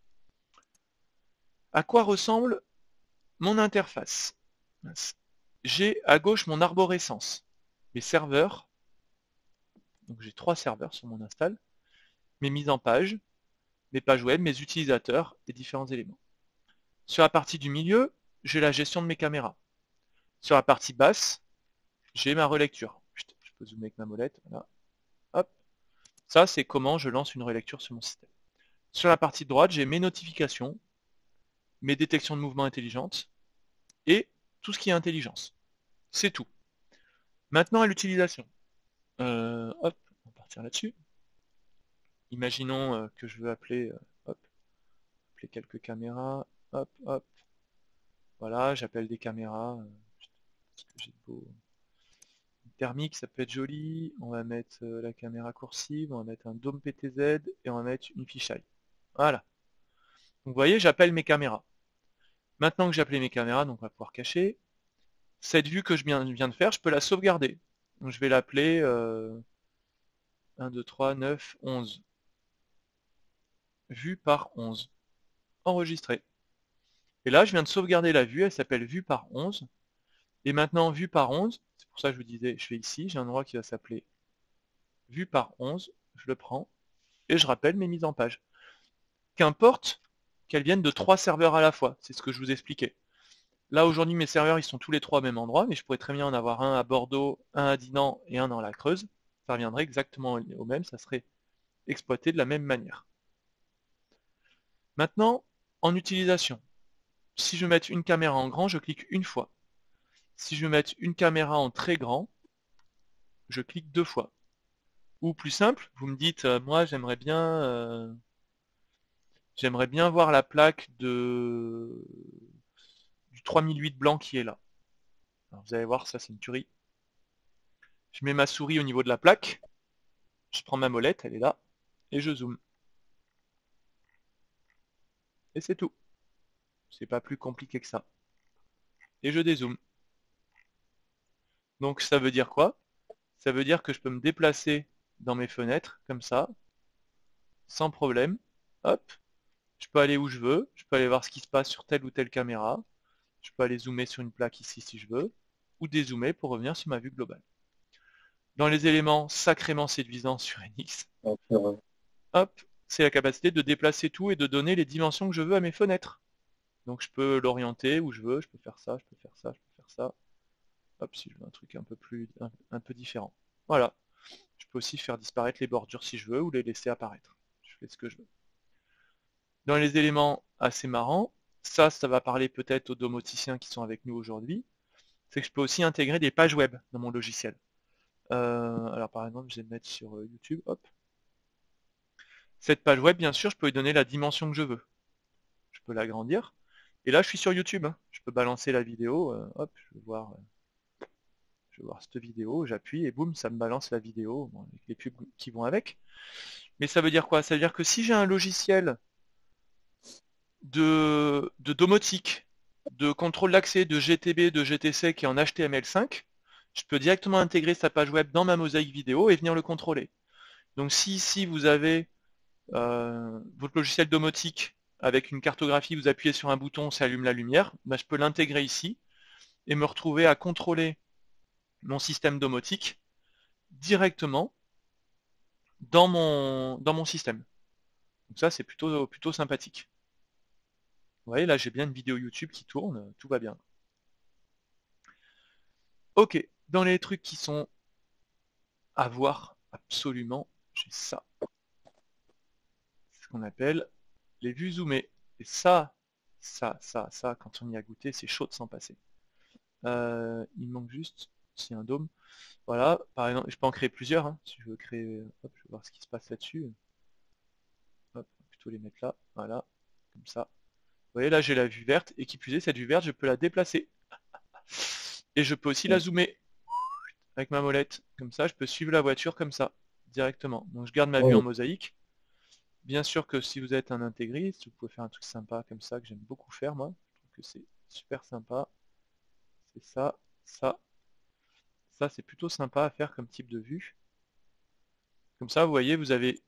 À quoi ressemble mon interface? J'ai à gauche mon arborescence, mes serveurs. Donc j'ai 3 serveurs sur mon install, mes mises en page, mes pages web, mes utilisateurs et différents éléments. Sur la partie du milieu, j'ai la gestion de mes caméras. Sur la partie basse, j'ai ma relecture. Je peux zoomer avec ma molette. Voilà. Hop. Ça, c'est comment je lance une relecture sur mon système. Sur la partie droite, j'ai mes notifications, mes détections de mouvements intelligentes et tout ce qui est intelligence. C'est tout. Maintenant à l'utilisation. Hop, on va partir là-dessus. Imaginons que je veux appeler, hop, appeler quelques caméras. Hop, hop. Voilà, j'appelle des caméras. Ce que j'ai de beau. Thermique, ça peut être joli. On va mettre la caméra coursive, on va mettre un dôme PTZ et on va mettre une fisheye. Voilà. Donc vous voyez, j'appelle mes caméras. Maintenant que j'ai appelé mes caméras, donc on va pouvoir cacher. Cette vue que je viens de faire, je peux la sauvegarder. Donc je vais l'appeler 1, 2, 3, 9, 11. Vue par 11. Enregistré. Et là, je viens de sauvegarder la vue, elle s'appelle vue par 11. Et maintenant, vue par 11, c'est pour ça que je vous disais, je fais ici, j'ai un endroit qui va s'appeler vue par 11, je le prends, et je rappelle mes mises en page. Qu'importe qu'elles viennent de 3 serveurs à la fois, c'est ce que je vous expliquais. Là, aujourd'hui, mes serveurs, ils sont tous les 3 au même endroit, mais je pourrais très bien en avoir un à Bordeaux, un à Dinan et un dans la Creuse. Ça reviendrait exactement au même, ça serait exploité de la même manière. Maintenant, en utilisation. Si je veux mettre une caméra en grand, je clique une fois. Si je veux mettre une caméra en très grand, je clique 2 fois. Ou plus simple, vous me dites, moi j'aimerais bien voir la plaque du 3008 blanc qui est là. Alors, vous allez voir, ça c'est une tuerie. Je mets ma souris au niveau de la plaque, je prends ma molette, elle est là, et je zoome. Et c'est tout. C'est pas plus compliqué que ça. Et je dézoome. Donc ça veut dire quoi? Ça veut dire que je peux me déplacer dans mes fenêtres, comme ça, sans problème. Hop, je peux aller où je veux, je peux aller voir ce qui se passe sur telle ou telle caméra, je peux aller zoomer sur une plaque ici si je veux, ou dézoomer pour revenir sur ma vue globale. Dans les éléments sacrément séduisants sur NX, hop, c'est la capacité de déplacer tout et de donner les dimensions que je veux à mes fenêtres. Donc je peux l'orienter où je veux, je peux faire ça, je peux faire ça, je peux faire ça. Hop, si je veux un truc un peu différent. Voilà. Je peux aussi faire disparaître les bordures si je veux ou les laisser apparaître. Je fais ce que je veux. Dans les éléments assez marrants, ça va parler peut-être aux domoticiens qui sont avec nous aujourd'hui, c'est que je peux aussi intégrer des pages web dans mon logiciel. Alors par exemple, je vais me mettre sur YouTube, hop. Cette page web, bien sûr, je peux lui donner la dimension que je veux. Je peux l'agrandir. Et là, je suis sur YouTube. Hein. Je peux balancer la vidéo, hop, je vais voir je veux voir cette vidéo, j'appuie et boum, ça me balance la vidéo, bon, avec les pubs qui vont avec. Mais ça veut dire quoi? Ça veut dire que si j'ai un logiciel de domotique, de contrôle d'accès, de GTB, de GTC qui est en HTML5, je peux directement intégrer sa page web dans ma mosaïque vidéo et venir le contrôler. Donc si ici vous avez votre logiciel domotique avec une cartographie, vous appuyez sur un bouton, ça allume la lumière, bah, je peux l'intégrer ici et me retrouver à contrôler mon système domotique directement dans mon système. Donc ça c'est plutôt sympathique. Vous voyez là j'ai bien une vidéo YouTube qui tourne, tout va bien. Ok, dans les trucs qui sont à voir absolument, j'ai ça. C'est ce qu'on appelle les vues zoomées. Et ça, quand on y a goûté, c'est chaud de s'en passer. Il manque juste, s'il y a un dôme. Voilà, par exemple, je peux en créer plusieurs, hein, si je veux créer, hop, je vais voir ce qui se passe là-dessus. Hop, on va plutôt les mettre là, voilà, comme ça. Vous voyez, là j'ai la vue verte, et qui plus est, cette vue verte, je peux la déplacer. Et je peux aussi la zoomer avec ma molette. Comme ça, je peux suivre la voiture comme ça, directement. Donc je garde ma vue en mosaïque. Bien sûr que si vous êtes un intégriste, vous pouvez faire un truc sympa comme ça, que j'aime beaucoup faire, moi. Je trouve que c'est super sympa. C'est ça, ça. Ça, c'est plutôt sympa à faire comme type de vue. Comme ça, vous voyez, vous avez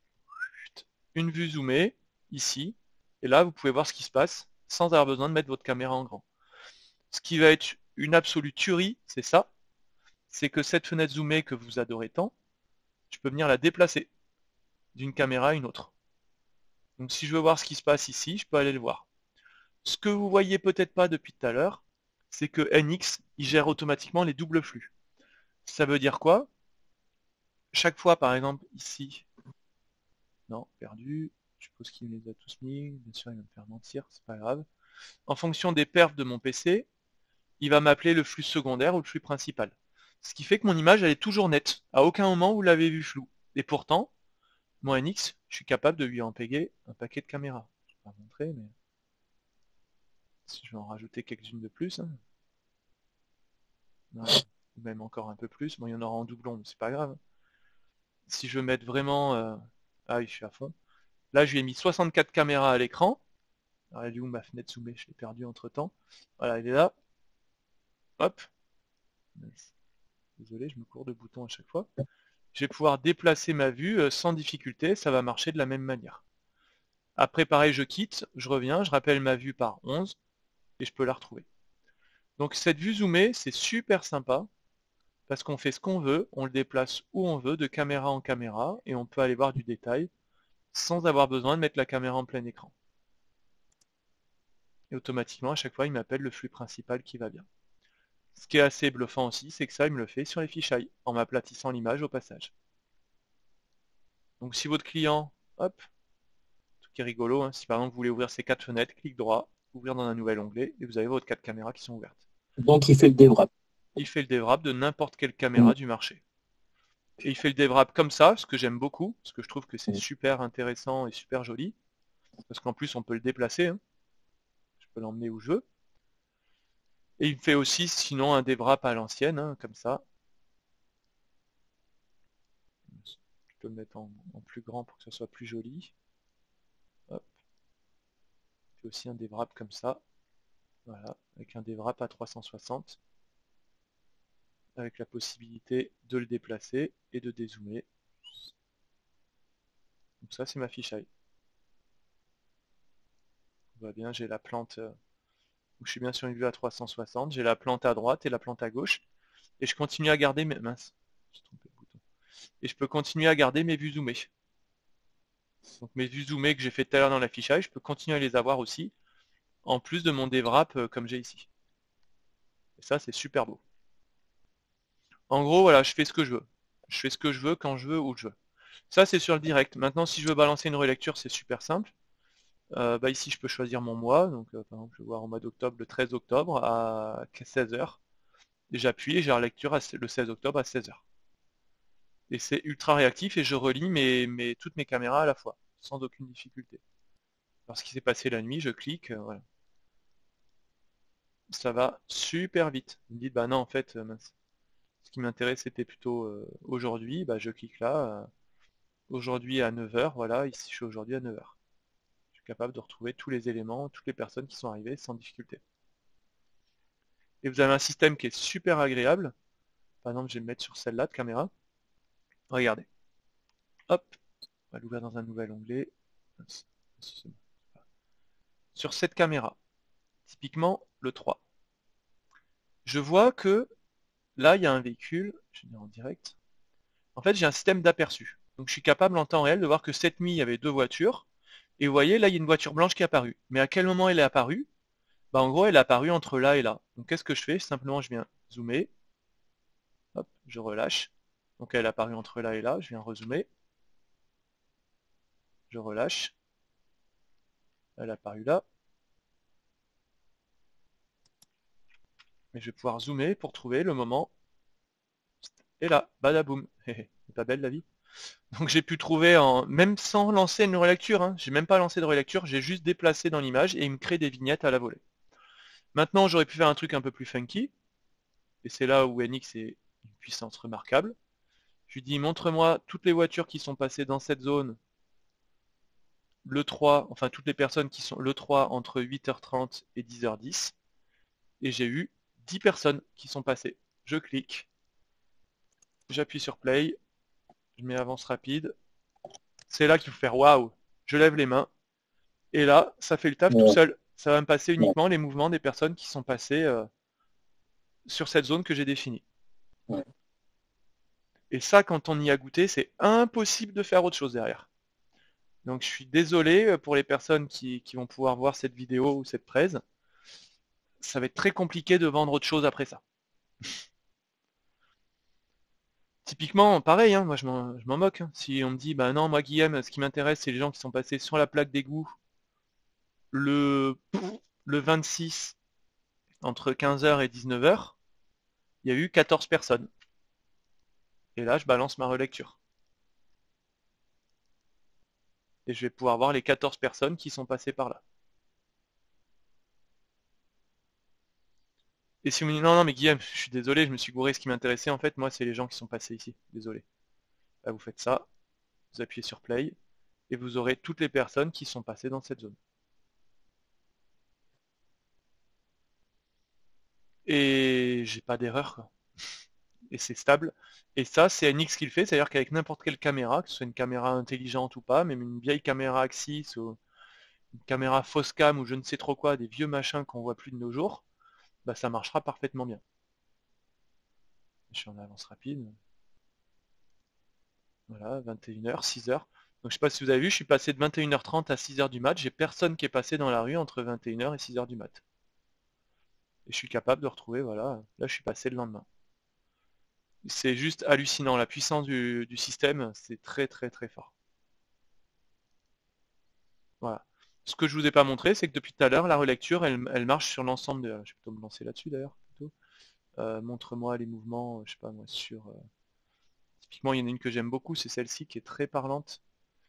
une vue zoomée, ici. Et là, vous pouvez voir ce qui se passe sans avoir besoin de mettre votre caméra en grand. Ce qui va être une absolue tuerie, c'est ça. C'est que cette fenêtre zoomée que vous adorez tant, je peux venir la déplacer d'une caméra à une autre. Donc si je veux voir ce qui se passe ici, je peux aller le voir. Ce que vous voyez peut-être pas depuis tout à l'heure, c'est que NX, il gère automatiquement les doubles flux. Ça veut dire quoi? Chaque fois, par exemple, ici, non, perdu, je suppose qu'il les a tous mis, bien sûr il va me faire mentir, c'est pas grave. En fonction des perfs de mon PC, il va m'appeler le flux secondaire ou le flux principal. Ce qui fait que mon image, elle est toujours nette. À aucun moment vous l'avez vu flou. Et pourtant, mon NX, je suis capable de lui empiler un paquet de caméras. Je vais pas montrer, mais si je vais en rajouter quelques-unes de plus, hein. Voilà. Ou même encore un peu plus. Bon, il y en aura en doublon, mais c'est pas grave. Si je veux mettre vraiment... Ah oui, je suis à fond. Là, je lui ai mis 64 caméras à l'écran. Alors, elle est où ma fenêtre zoomée? Je l'ai perdue entre temps. Voilà, elle est là. Hop. Désolé, je me cours de boutons à chaque fois. Je vais pouvoir déplacer ma vue sans difficulté. Ça va marcher de la même manière. Après, pareil, je quitte, je reviens, je rappelle ma vue par 11 et je peux la retrouver. Donc cette vue zoomée, c'est super sympa parce qu'on fait ce qu'on veut, on le déplace où on veut, de caméra en caméra, et on peut aller voir du détail sans avoir besoin de mettre la caméra en plein écran. Et automatiquement, à chaque fois, il m'appelle le flux principal qui va bien. Ce qui est assez bluffant aussi, c'est que ça, il me le fait sur les fichailles, en m'aplatissant l'image au passage. Donc si votre client, hop, tout qui est rigolo, hein, si par exemple vous voulez ouvrir ces 4 fenêtres, clic droit, ouvrir dans un nouvel onglet, et vous avez votre 4 caméras qui sont ouvertes. Donc il fait le déwrap. Il fait le déwrap de n'importe quelle caméra du marché. Et il fait le déwrap comme ça, ce que j'aime beaucoup, parce que je trouve que c'est super intéressant et super joli, parce qu'en plus on peut le déplacer, hein. Je peux l'emmener où je veux. Et il me fait aussi sinon un déwrap à l'ancienne, hein, comme ça. Je peux le mettre en plus grand pour que ce soit plus joli. Hop. Il fait aussi un déwrap comme ça. Voilà, avec un déwrap à 360. Avec la possibilité de le déplacer et de dézoomer. Donc ça c'est ma fichaille. On voit bien, j'ai la plante où je suis bien sur une vue à 360, j'ai la plante à droite et la plante à gauche. Et je continue à garder mes... Mince, j'ai trompé le bouton. Et je peux continuer à garder mes vues zoomées. Donc mes vues zoomées que j'ai fait tout à l'heure dans l'affichage, je peux continuer à les avoir aussi, en plus de mon déwrap comme j'ai ici. Et ça c'est super beau. En gros, voilà, je fais ce que je veux. Je fais ce que je veux, quand je veux, où je veux. Ça c'est sur le direct. Maintenant, si je veux balancer une relecture, c'est super simple. Bah, ici, je peux choisir mon mois. Donc, par exemple, je vais voir au mois d'octobre, le 13 octobre à 16 heures. Et j'appuie et j'ai la lecture le 16 octobre à 16 heures. Et c'est ultra réactif et je relis toutes mes caméras à la fois, sans aucune difficulté. Lorsqu'il s'est passé la nuit, je clique, voilà. Ça va super vite. Vous me dites, bah non, en fait, mince. Ce qui m'intéresse c'était plutôt aujourd'hui, bah, je clique là, aujourd'hui à 9 heures, voilà, ici je suis aujourd'hui à 9 heures. Je suis capable de retrouver tous les éléments, toutes les personnes qui sont arrivées sans difficulté. Et vous avez un système qui est super agréable. Par exemple, je vais me mettre sur celle-là de caméra. Regardez. Hop, on va l'ouvrir dans un nouvel onglet. Sur cette caméra, typiquement le 3. Je vois que là, il y a un véhicule, je vais dire en direct. En fait, j'ai un système d'aperçu. Donc je suis capable en temps réel de voir que cette nuit, il y avait 2 voitures. Et vous voyez, là, il y a une voiture blanche qui est apparue. Mais à quel moment elle est apparue? Bah, en gros, elle est apparue entre là et là. Donc qu'est-ce que je fais? Simplement, je viens zoomer. Hop, je relâche. Donc elle est apparue entre là et là. Je viens rezoomer. Je relâche. Elle est apparue là. Mais je vais pouvoir zoomer pour trouver le moment. Et là, badaboum. C'est pas belle la vie. Donc j'ai pu trouver, même sans lancer une relecture, hein, j'ai même pas lancé de relecture, j'ai juste déplacé dans l'image et il me crée des vignettes à la volée. Maintenant j'aurais pu faire un truc un peu plus funky, et c'est là où NX est une puissance remarquable. Je lui dis montre-moi toutes les voitures qui sont passées dans cette zone, le 3, enfin toutes les personnes qui sont le 3 entre 8h30 et 10h10, et j'ai eu 10 personnes qui sont passées. Je clique, j'appuie sur play, je mets avance rapide, c'est là qu'il faut faire waouh, je lève les mains, et là, ça fait le taf tout Ouais, seul. Ça va me passer ouais, uniquement les mouvements des personnes qui sont passées sur cette zone que j'ai définie. ouais. Et ça, quand on y a goûté, c'est impossible de faire autre chose derrière. Donc je suis désolé pour les personnes qui vont pouvoir voir cette vidéo ou cette presse. Ça va être très compliqué de vendre autre chose après ça. Typiquement, pareil, hein, moi je m'en moque. Hein. Si on me dit, bah non, moi Guillaume, ce qui m'intéresse, c'est les gens qui sont passés sur la plaque d'égout le, le 26 entre 15h et 19h, il y a eu 14 personnes. Et là, je balance ma relecture. Et je vais pouvoir voir les 14 personnes qui sont passées par là. Et si vous me dites, non, non, mais Guillaume, je suis désolé, je me suis gouré, ce qui m'intéressait, en fait, moi, c'est les gens qui sont passés ici. Désolé. Là, vous faites ça, vous appuyez sur Play, et vous aurez toutes les personnes qui sont passées dans cette zone. Et j'ai pas d'erreur, quoi. Et c'est stable. Et ça, c'est NX qui le fait, c'est-à-dire qu'avec n'importe quelle caméra, que ce soit une caméra intelligente ou pas, même une vieille caméra Axis ou une caméra fausse cam ou je ne sais trop quoi, des vieux machins qu'on voit plus de nos jours, bah ça marchera parfaitement bien. Je suis en avance rapide. Voilà, 21h, 6h. Donc je sais pas si vous avez vu, je suis passé de 21h30 à 6h du mat. J'ai personne qui est passé dans la rue entre 21h et 6h du mat. Et je suis capable de retrouver, voilà, là je suis passé le lendemain. C'est juste hallucinant, la puissance du système, c'est très très très fort. Voilà. Ce que je vous ai pas montré, c'est que depuis tout à l'heure, la relecture, elle marche sur l'ensemble de... Je vais plutôt me lancer là-dessus d'ailleurs, plutôt. Montre-moi les mouvements, je sais pas moi, sur... Typiquement, il y en a une que j'aime beaucoup, c'est celle-ci qui est très parlante.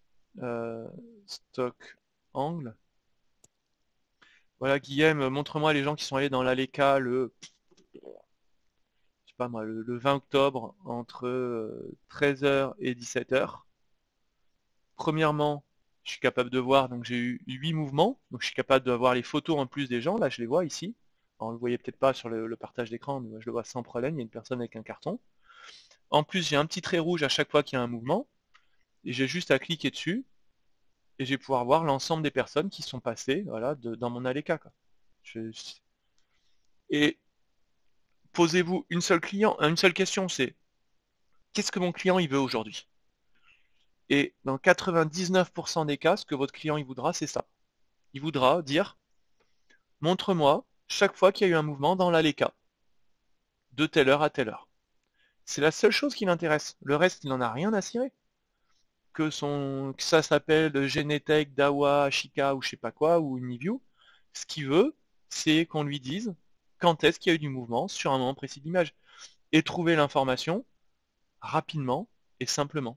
Stock angle. Voilà, Guillaume, montre-moi les gens qui sont allés dans l'Aleka je sais pas moi, le 20 octobre entre 13h et 17h. Premièrement, je suis capable de voir, donc j'ai eu 8 mouvements, donc je suis capable de voir les photos en plus des gens, là je les vois ici. Alors, on ne le voyait peut-être pas sur le partage d'écran, mais moi je le vois sans problème, il y a une personne avec un carton. En plus, j'ai un petit trait rouge à chaque fois qu'il y a un mouvement, et j'ai juste à cliquer dessus, et je vais pouvoir voir l'ensemble des personnes qui sont passées voilà, dans mon Aleka. Quoi. Je- Et posez-vous une seule question, c'est qu'est-ce que mon client il veut aujourd'hui? Et dans 99% des cas, ce que votre client il voudra, c'est ça. Il voudra dire, montre-moi chaque fois qu'il y a eu un mouvement dans l'Aleka, de telle heure à telle heure. C'est la seule chose qui l'intéresse. Le reste, il n'en a rien à cirer. Que ça s'appelle Genetech, Dawa, Ashika ou je sais pas quoi, ou Uniview, ce qu'il veut, c'est qu'on lui dise quand est-ce qu'il y a eu du mouvement sur un moment précis d'image. Et trouver l'information rapidement et simplement.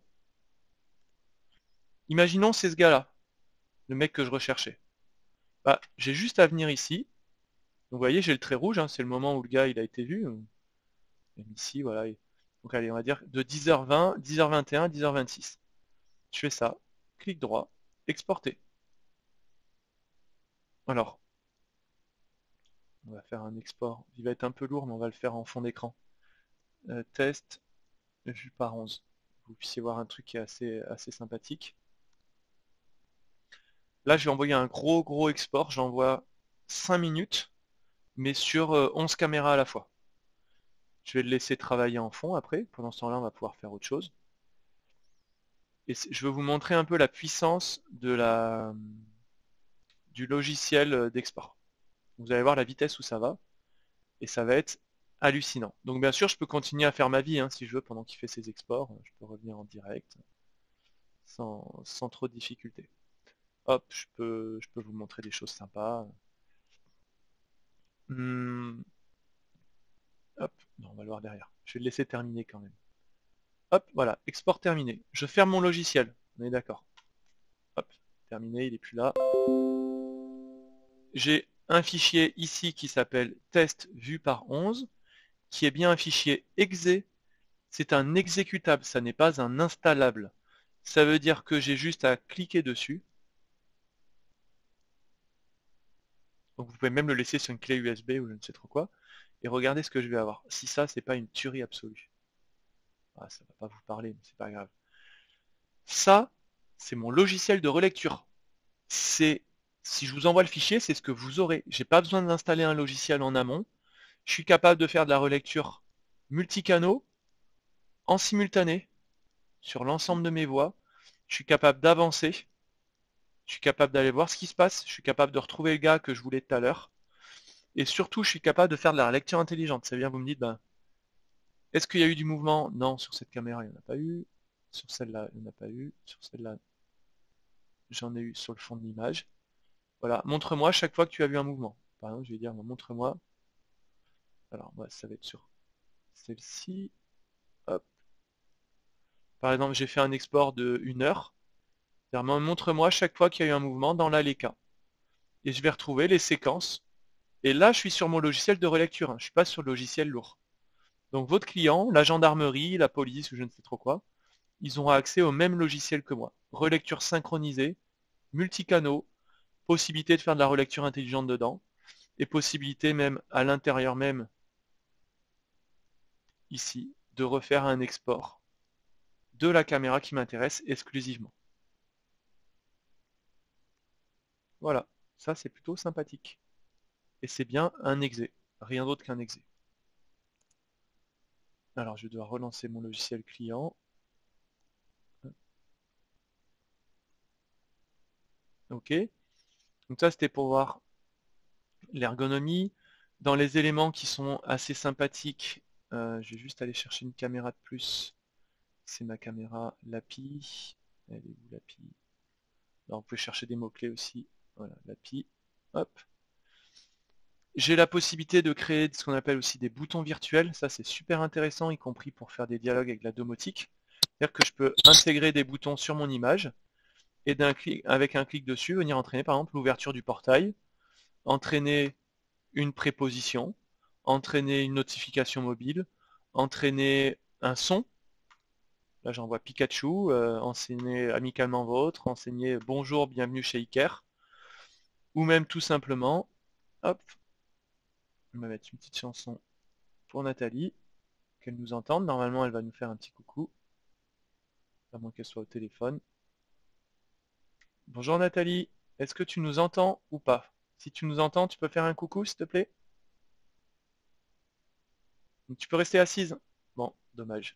Imaginons c'est ce gars-là, le mec que je recherchais. Bah, j'ai juste à venir ici. Donc, vous voyez, j'ai le trait rouge, hein, c'est le moment où le gars il a été vu. Même ici, voilà. Donc allez, on va dire de 10h20, 10h21, 10h26. Je fais ça, clic droit, exporter. Alors, on va faire un export. Il va être un peu lourd, mais on va le faire en fond d'écran. Test, vue par 11. Vous puissiez voir un truc qui est assez sympathique. Là, je vais envoyer un gros export. J'envoie 5 minutes, mais sur 11 caméras à la fois. Je vais le laisser travailler en fond après. Pendant ce temps-là, on va pouvoir faire autre chose. Et je vais vous montrer un peu la puissance du logiciel d'export. Vous allez voir la vitesse où ça va. Et ça va être hallucinant. Donc bien sûr, je peux continuer à faire ma vie si je veux pendant qu'il fait ses exports. Je peux revenir en direct sans trop de difficultés. Hop, je peux vous montrer des choses sympas. Hop, non, on va le voir derrière. Je vais le laisser terminer quand même. Hop, voilà, export terminé. Je ferme mon logiciel, on est d'accord. Hop, terminé, il n'est plus là. J'ai un fichier ici qui s'appelle test vu par 11, qui est bien un fichier exe. C'est un exécutable, ça n'est pas un installable. Ça veut dire que j'ai juste à cliquer dessus. Donc vous pouvez même le laisser sur une clé USB ou je ne sais trop quoi. Et regardez ce que je vais avoir. Si ça, c'est pas une tuerie absolue. Ah, ça va pas vous parler, mais c'est pas grave. Ça, c'est mon logiciel de relecture. Si je vous envoie le fichier, c'est ce que vous aurez. J'ai pas besoin d'installer un logiciel en amont. Je suis capable de faire de la relecture multicanaux, en simultané, sur l'ensemble de mes voix. Je suis capable d'avancer. Je suis capable d'aller voir ce qui se passe. Je suis capable de retrouver le gars que je voulais tout à l'heure. Et surtout, je suis capable de faire de la lecture intelligente. Ça veut dire, vous me dites, ben, est-ce qu'il y a eu du mouvement? Non, sur cette caméra, il n'y en a pas eu. Sur celle-là, il n'y en a pas eu. Sur celle-là, j'en ai eu sur le fond de l'image. Voilà, montre-moi chaque fois que tu as vu un mouvement. Par exemple, je vais dire, montre-moi. Alors, moi, ça va être sur celle-ci. Hop. Par exemple, j'ai fait un export de 1 heure. Montre-moi chaque fois qu'il y a eu un mouvement dans l'ALECA. Et je vais retrouver les séquences. Et là, je suis sur mon logiciel de relecture. Je ne suis pas sur le logiciel lourd. Donc, votre client, la gendarmerie, la police ou je ne sais trop quoi, ils auront accès au même logiciel que moi. Relecture synchronisée, multicanaux, possibilité de faire de la relecture intelligente dedans, et possibilité même à l'intérieur même, ici, de refaire un export de la caméra qui m'intéresse exclusivement. Voilà, ça c'est plutôt sympathique. Et c'est bien un exe, rien d'autre qu'un exe. Alors je dois relancer mon logiciel client. Ok, donc ça c'était pour voir l'ergonomie. Dans les éléments qui sont assez sympathiques, je vais juste aller chercher une caméra de plus. C'est ma caméra l'API. Elle est où l'API? Alors vous pouvez chercher des mots-clés aussi. Voilà, l'API. Hop. J'ai la possibilité de créer ce qu'on appelle aussi des boutons virtuels. Ça c'est super intéressant, y compris pour faire des dialogues avec la domotique. C'est-à-dire que je peux intégrer des boutons sur mon image et avec un clic dessus, venir entraîner par exemple l'ouverture du portail, entraîner une préposition, entraîner une notification mobile, entraîner un son. Là j'envoie Pikachu, enseigner amicalement vôtre, enseigner bonjour, bienvenue chez Iker. Ou même tout simplement, hop, on va mettre une petite chanson pour Nathalie, qu'elle nous entende. Normalement elle va nous faire un petit coucou, à moins qu'elle soit au téléphone. Bonjour Nathalie, est-ce que tu nous entends ou pas? Si tu nous entends, tu peux faire un coucou s'il te plaît? Tu peux rester assise? Bon, dommage.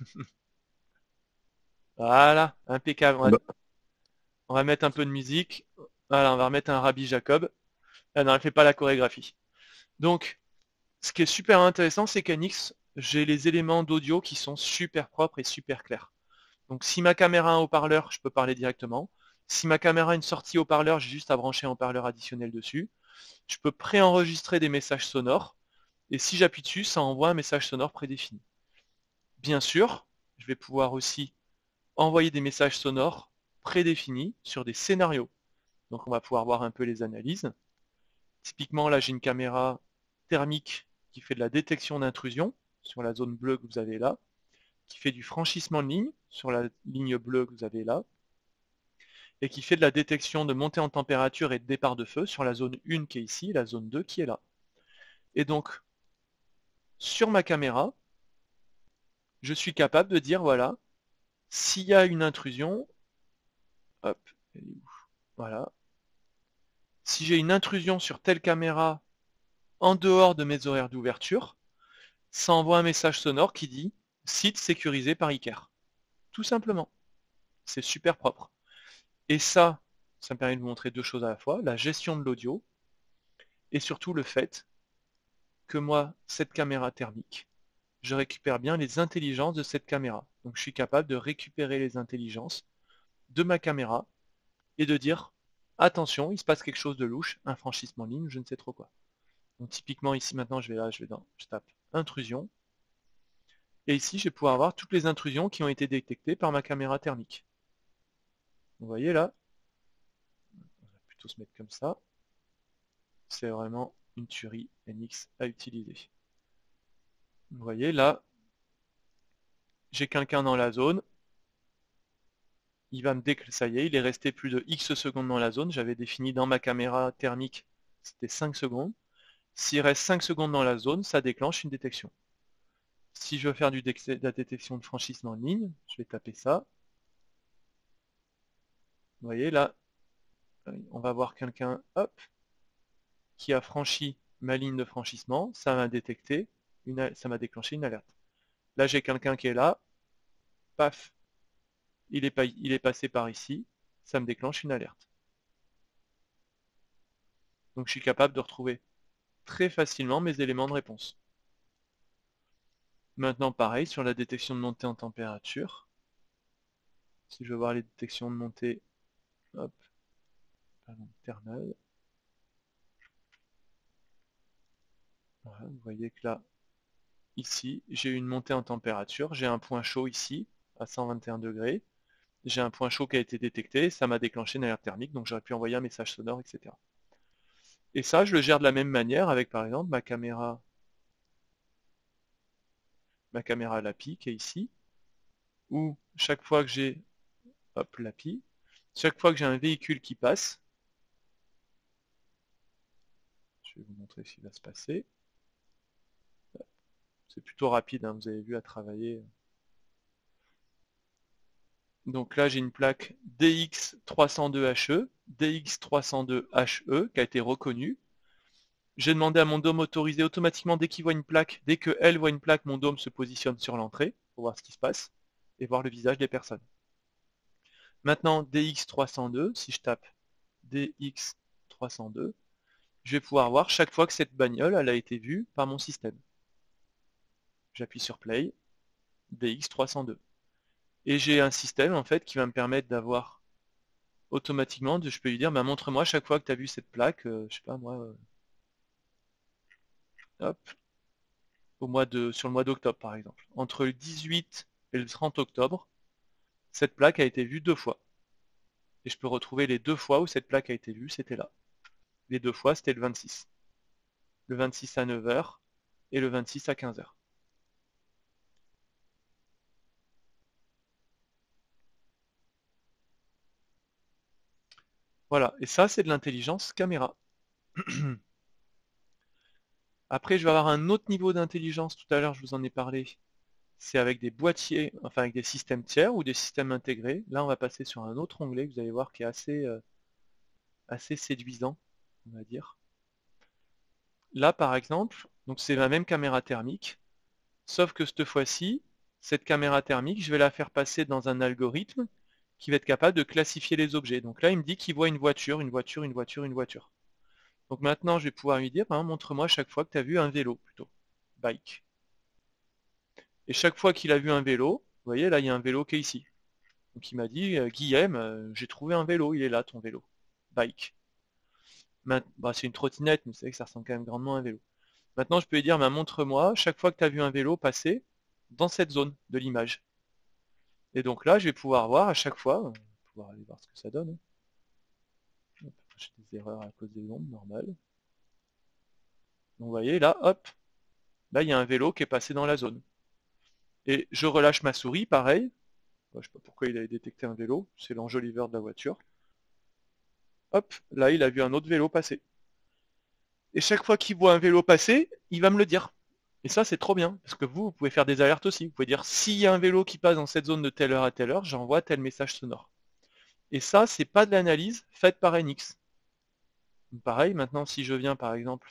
Voilà, impeccable. On va mettre un peu de musique. Voilà, on va remettre un Rabbi Jacob. Ah non, elle fait pas la chorégraphie. Donc, ce qui est super intéressant, c'est qu'Nx, j'ai les éléments d'audio qui sont super propres et super clairs. Donc, si ma caméra a un haut-parleur, je peux parler directement. Si ma caméra a une sortie haut-parleur, j'ai juste à brancher un haut-parleur additionnel dessus. Je peux préenregistrer des messages sonores. Et si j'appuie dessus, ça envoie un message sonore prédéfini. Bien sûr, je vais pouvoir aussi envoyer des messages sonores prédéfinis sur des scénarios. Donc on va pouvoir voir un peu les analyses. Typiquement là j'ai une caméra thermique qui fait de la détection d'intrusion sur la zone bleue que vous avez là. qui fait du franchissement de ligne, sur la ligne bleue que vous avez là, et qui fait de la détection de montée en température et de départ de feu sur la zone 1 qui est ici, la zone 2 qui est là. Et donc, sur ma caméra, je suis capable de dire, voilà, s'il y a une intrusion, hop, voilà, si j'ai une intrusion sur telle caméra en dehors de mes horaires d'ouverture, ça envoie un message sonore qui dit site sécurisé par Iker. Tout simplement. C'est super propre. Et ça me permet de vous montrer deux choses à la fois, la gestion de l'audio et surtout le fait que moi, cette caméra thermique, je récupère bien les intelligences de cette caméra. Donc je suis capable de récupérer les intelligences de ma caméra et de dire attention, il se passe quelque chose de louche, un franchissement de ligne, je ne sais trop quoi. Donc typiquement ici maintenant je tape intrusion. Et ici je vais pouvoir voir toutes les intrusions qui ont été détectées par ma caméra thermique. Vous voyez là, on va plutôt se mettre comme ça. C'est vraiment une tuerie NX à utiliser. Vous voyez là, j'ai quelqu'un dans la zone. Il va me déclarer, ça y est, il est resté plus de X secondes dans la zone. J'avais défini dans ma caméra thermique, c'était 5 secondes. S'il reste 5 secondes dans la zone, ça déclenche une détection. Si je veux faire de la détection de franchissement en ligne, je vais taper ça. Vous voyez là, on va voir quelqu'un, hop, qui a franchi ma ligne de franchissement. Ça m'a détecté, ça m'a déclenché une alerte. Là, j'ai quelqu'un qui est là, paf, il est passé par ici, ça me déclenche une alerte. Donc je suis capable de retrouver très facilement mes éléments de réponse. Maintenant pareil sur la détection de montée en température. Si je veux voir les détections de montée, hop, pardon, thermale. Voilà, vous voyez que là, ici, j'ai une montée en température, j'ai un point chaud ici, à 121 degrés. J'ai un point chaud qui a été détecté, ça m'a déclenché une alerte thermique, donc j'aurais pu envoyer un message sonore, etc. Et ça, je le gère de la même manière avec, par exemple, ma caméra LAPI qui est ici, où chaque fois que j'ai, hop, l'API, chaque fois que j'ai un véhicule qui passe, je vais vous montrer ce qui va se passer. C'est plutôt rapide, hein, vous avez vu à travailler. Donc là, j'ai une plaque DX302HE, DX302HE qui a été reconnue. J'ai demandé à mon dôme autorisé automatiquement dès qu'il voit une plaque, dès qu'elle voit une plaque, mon dôme se positionne sur l'entrée pour voir ce qui se passe et voir le visage des personnes. Maintenant, DX302, si je tape DX302, je vais pouvoir voir chaque fois que cette bagnole elle a été vue par mon système. J'appuie sur Play, DX302. Et j'ai un système en fait qui va me permettre d'avoir automatiquement, je peux lui dire, bah, montre-moi chaque fois que tu as vu cette plaque, je sais pas moi, hop, sur le mois d'octobre par exemple. Entre le 18 et le 30 octobre, cette plaque a été vue 2 fois. Et je peux retrouver les 2 fois où cette plaque a été vue, c'était là. Les 2 fois, c'était le 26. Le 26 à 9 h et le 26 à 15 h. Voilà, et ça c'est de l'intelligence caméra. Après, je vais avoir un autre niveau d'intelligence, tout à l'heure je vous en ai parlé, c'est avec des boîtiers, enfin avec des systèmes tiers ou des systèmes intégrés. Là, on va passer sur un autre onglet que vous allez voir qui est assez séduisant, on va dire. Là, par exemple, donc c'est la même caméra thermique, sauf que cette fois-ci, cette caméra thermique, je vais la faire passer dans un algorithme qui va être capable de classifier les objets. Donc là, il me dit qu'il voit une voiture, une voiture, une voiture, une voiture. Donc maintenant, je vais pouvoir lui dire, hein, montre-moi chaque fois que tu as vu un vélo, plutôt. Bike. Et chaque fois qu'il a vu un vélo, vous voyez, là, il y a un vélo qui est ici. Donc il m'a dit, Guillaume, j'ai trouvé un vélo, il est là, ton vélo. Bike. Bah, c'est une trottinette, mais vous savez que ça ressemble quand même grandement à un vélo. Maintenant, je peux lui dire, bah, montre-moi chaque fois que tu as vu un vélo passer dans cette zone de l'image. Et donc là, je vais pouvoir voir à chaque fois, pouvoir aller voir ce que ça donne. Hop, j'ai des erreurs à cause des ondes, normal. Donc vous voyez, là, hop, là, il y a un vélo qui est passé dans la zone. Et je relâche ma souris, pareil. Je ne sais pas pourquoi il avait détecté un vélo, c'est l'enjoliveur de la voiture. Hop, là il a vu un autre vélo passer. Et chaque fois qu'il voit un vélo passer, il va me le dire. Et ça c'est trop bien, parce que vous pouvez faire des alertes aussi. Vous pouvez dire s'il y a un vélo qui passe dans cette zone de telle heure à telle heure, j'envoie tel message sonore. Et ça, c'est pas de l'analyse faite par NX. Pareil, maintenant si je viens par exemple,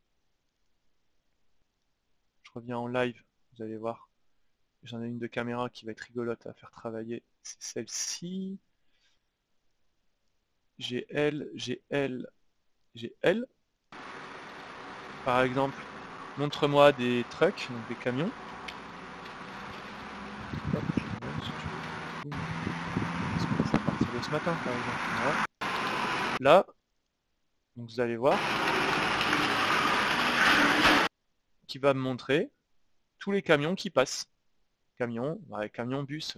je reviens en live, vous allez voir, j'en ai une de caméra qui va être rigolote à faire travailler, c'est celle-ci. J'ai elle, j'ai elle, j'ai elle. Par exemple, montre-moi des trucks, donc des camions. Hop, je reviens, si tu veux. Ça commence à partir de ce matin, par exemple. Voilà. Là, donc vous allez voir, qui va me montrer tous les camions qui passent. Camions, ouais, camions, bus.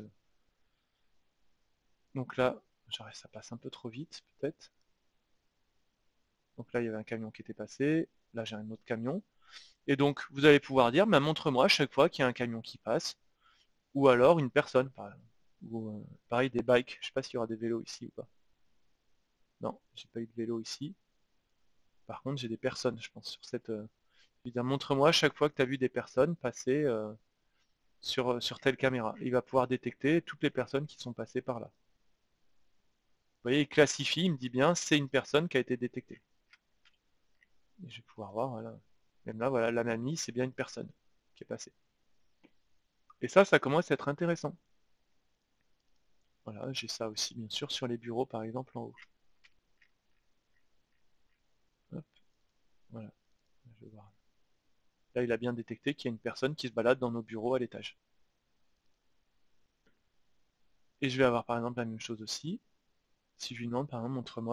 Donc là, ça passe un peu trop vite, peut-être. Donc là, il y avait un camion qui était passé. Là, j'ai un autre camion. Et donc, vous allez pouvoir dire, bah, montre-moi à chaque fois qu'il y a un camion qui passe. Ou alors une personne, par exemple. Ou pareil, des bikes. Je sais pas s'il y aura des vélos ici ou pas. Non, j'ai pas eu de vélo ici. Par contre, j'ai des personnes, je pense, sur cette... montre-moi à chaque fois que tu as vu des personnes passer sur telle caméra. Il va pouvoir détecter toutes les personnes qui sont passées par là. Vous voyez, il classifie, il me dit bien, c'est une personne qui a été détectée. Et je vais pouvoir voir, voilà. Même là, voilà, la mamie, c'est bien une personne qui est passée. Et ça commence à être intéressant. Voilà, j'ai ça aussi, bien sûr, sur les bureaux, par exemple, en haut. Hop, voilà. Je vais voir. Là, il a bien détecté qu'il y a une personne qui se balade dans nos bureaux à l'étage. Et je vais avoir, par exemple, la même chose aussi. Si je lui demande, par exemple,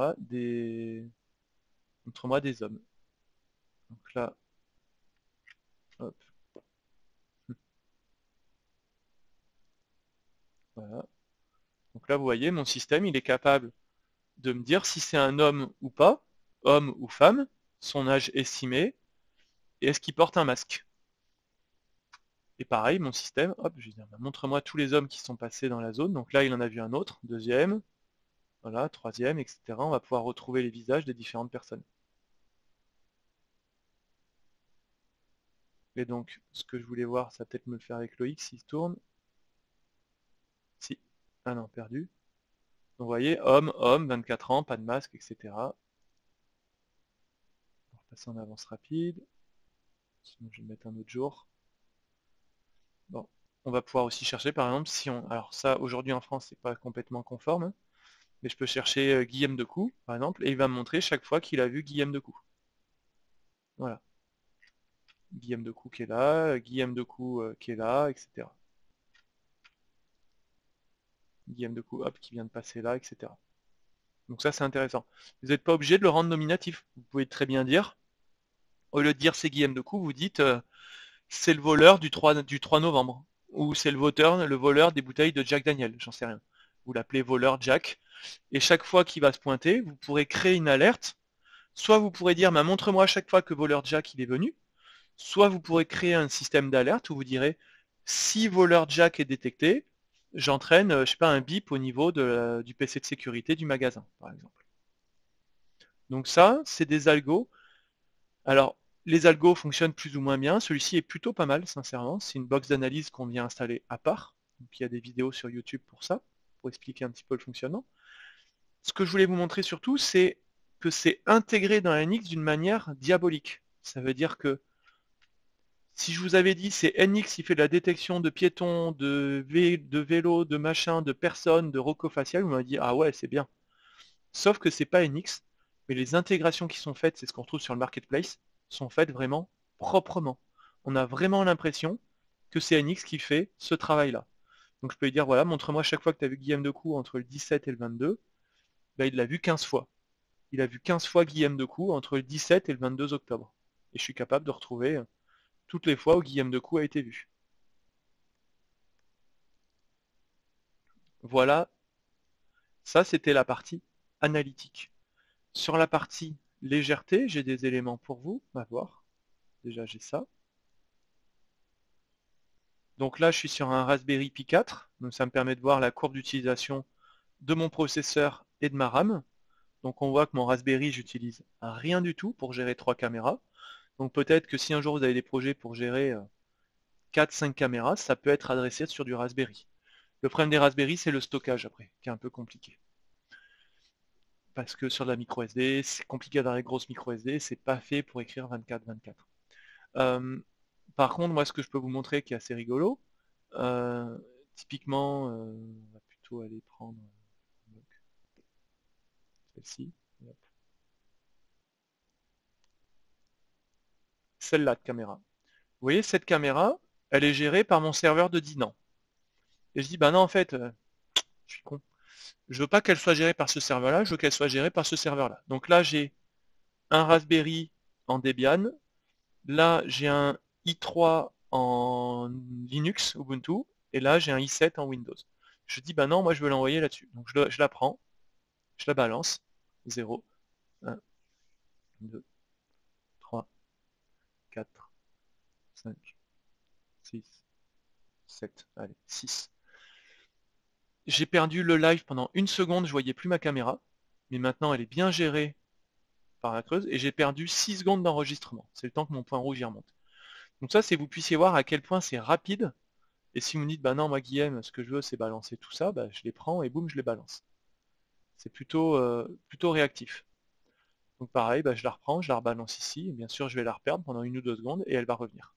montre-moi des hommes. Donc là, hop, voilà. Donc là, vous voyez, mon système, il est capable de me dire si c'est un homme ou pas, homme ou femme, son âge estimé, et est-ce qu'il porte un masque. Et pareil, mon système, hop, je vais dire, bah, montre-moi tous les hommes qui sont passés dans la zone. Donc là, il en a vu un autre, deuxième, voilà, troisième, etc. On va pouvoir retrouver les visages des différentes personnes. Et donc, ce que je voulais voir, ça va peut-être me le faire avec Loïc s'il tourne. Si. Ah non, perdu. Donc vous voyez, homme, homme, 24 ans, pas de masque, etc. On va passer en avance rapide. Sinon, je vais mettre un autre jour. Bon. On va pouvoir aussi chercher, par exemple, si on... Alors ça, aujourd'hui en France, c'est pas complètement conforme, hein, mais je peux chercher Guillaume Decoux, par exemple, et il va me montrer chaque fois qu'il a vu Guillaume Decoux. Voilà. Guillaume Decoux qui est là, Guillaume Decoux qui est là, etc. Guillaume Decoux, hop, qui vient de passer là, etc. Donc ça, c'est intéressant. Vous n'êtes pas obligé de le rendre nominatif. Vous pouvez très bien dire, au lieu de dire c'est Guillaume Decoux, vous dites c'est le voleur du 3 novembre. Ou c'est le voleur des bouteilles de Jack Daniel, j'en sais rien. Vous l'appelez voleur Jack. Et chaque fois qu'il va se pointer, vous pourrez créer une alerte. Soit vous pourrez dire, bah, montre-moi à chaque fois que voleur Jack il est venu. Soit vous pourrez créer un système d'alerte où vous direz, si voleur Jack est détecté, j'entraîne, je sais pas, un bip au niveau du PC de sécurité du magasin, par exemple. Donc ça, c'est des algos. Alors, les algos fonctionnent plus ou moins bien. Celui-ci est plutôt pas mal, sincèrement. C'est une box d'analyse qu'on vient installer à part. Donc, il y a des vidéos sur YouTube pour ça, pour expliquer un petit peu le fonctionnement. Ce que je voulais vous montrer surtout, c'est que c'est intégré dans NX d'une manière diabolique. Ça veut dire que si je vous avais dit c'est NX qui fait de la détection de piétons, de vélos, de machins, de personnes, de rocofacial, vous m'avez dit ah ouais c'est bien. Sauf que c'est pas NX, mais les intégrations qui sont faites, c'est ce qu'on retrouve sur le marketplace, sont faites vraiment proprement. On a vraiment l'impression que c'est NX qui fait ce travail-là. Donc je peux lui dire voilà, montre-moi chaque fois que tu as vu Guillaume Decoux entre le 17 et le 22, ben, il l'a vu 15 fois. Il a vu 15 fois Guillaume Decoux entre le 17 et le 22 octobre. Et je suis capable de retrouver toutes les fois où Guillaume Decoux a été vu. Voilà, ça c'était la partie analytique. Sur la partie légèreté, j'ai des éléments pour vous, on va voir. Déjà j'ai ça. Donc là, je suis sur un Raspberry Pi 4, donc ça me permet de voir la courbe d'utilisation de mon processeur et de ma RAM. Donc on voit que mon Raspberry, j'utilise rien du tout pour gérer 3 caméras. Donc peut-être que si un jour vous avez des projets pour gérer 4-5 caméras, ça peut être adressé sur du Raspberry. Le problème des Raspberry, c'est le stockage après, qui est un peu compliqué. Parce que sur de la micro SD, c'est compliqué d'avoir les grosses micro SD, c'est pas fait pour écrire 24-24. Par contre, moi ce que je peux vous montrer qui est assez rigolo, typiquement, on va plutôt aller prendre celle-ci, celle-là de caméra. Vous voyez, cette caméra, elle est gérée par mon serveur de Dinan. Et je dis, bah non, en fait, je suis con. Je veux pas qu'elle soit gérée par ce serveur-là, je veux qu'elle soit gérée par ce serveur-là. Donc là, j'ai un Raspberry en Debian. Là, j'ai un i3 en Linux, Ubuntu. Et là, j'ai un i7 en Windows. Je dis, bah non, moi, je veux l'envoyer là-dessus. Donc je la prends, je la balance. 0, 1, 2, 3, 4, 5, 6, 7, allez, 6. J'ai perdu le live pendant une seconde, je voyais plus ma caméra, mais maintenant elle est bien gérée par la creuse, et j'ai perdu 6 secondes d'enregistrement. C'est le temps que mon point rouge y remonte. Donc ça, c'est que vous puissiez voir à quel point c'est rapide, et si vous me dites, bah non, moi Guillaume, ce que je veux c'est balancer tout ça, bah, je les prends et boum, je les balance. C'est plutôt réactif. Donc pareil, bah, je la reprends, je la rebalance ici, et bien sûr je vais la reperdre pendant 1 ou 2 secondes, et elle va revenir.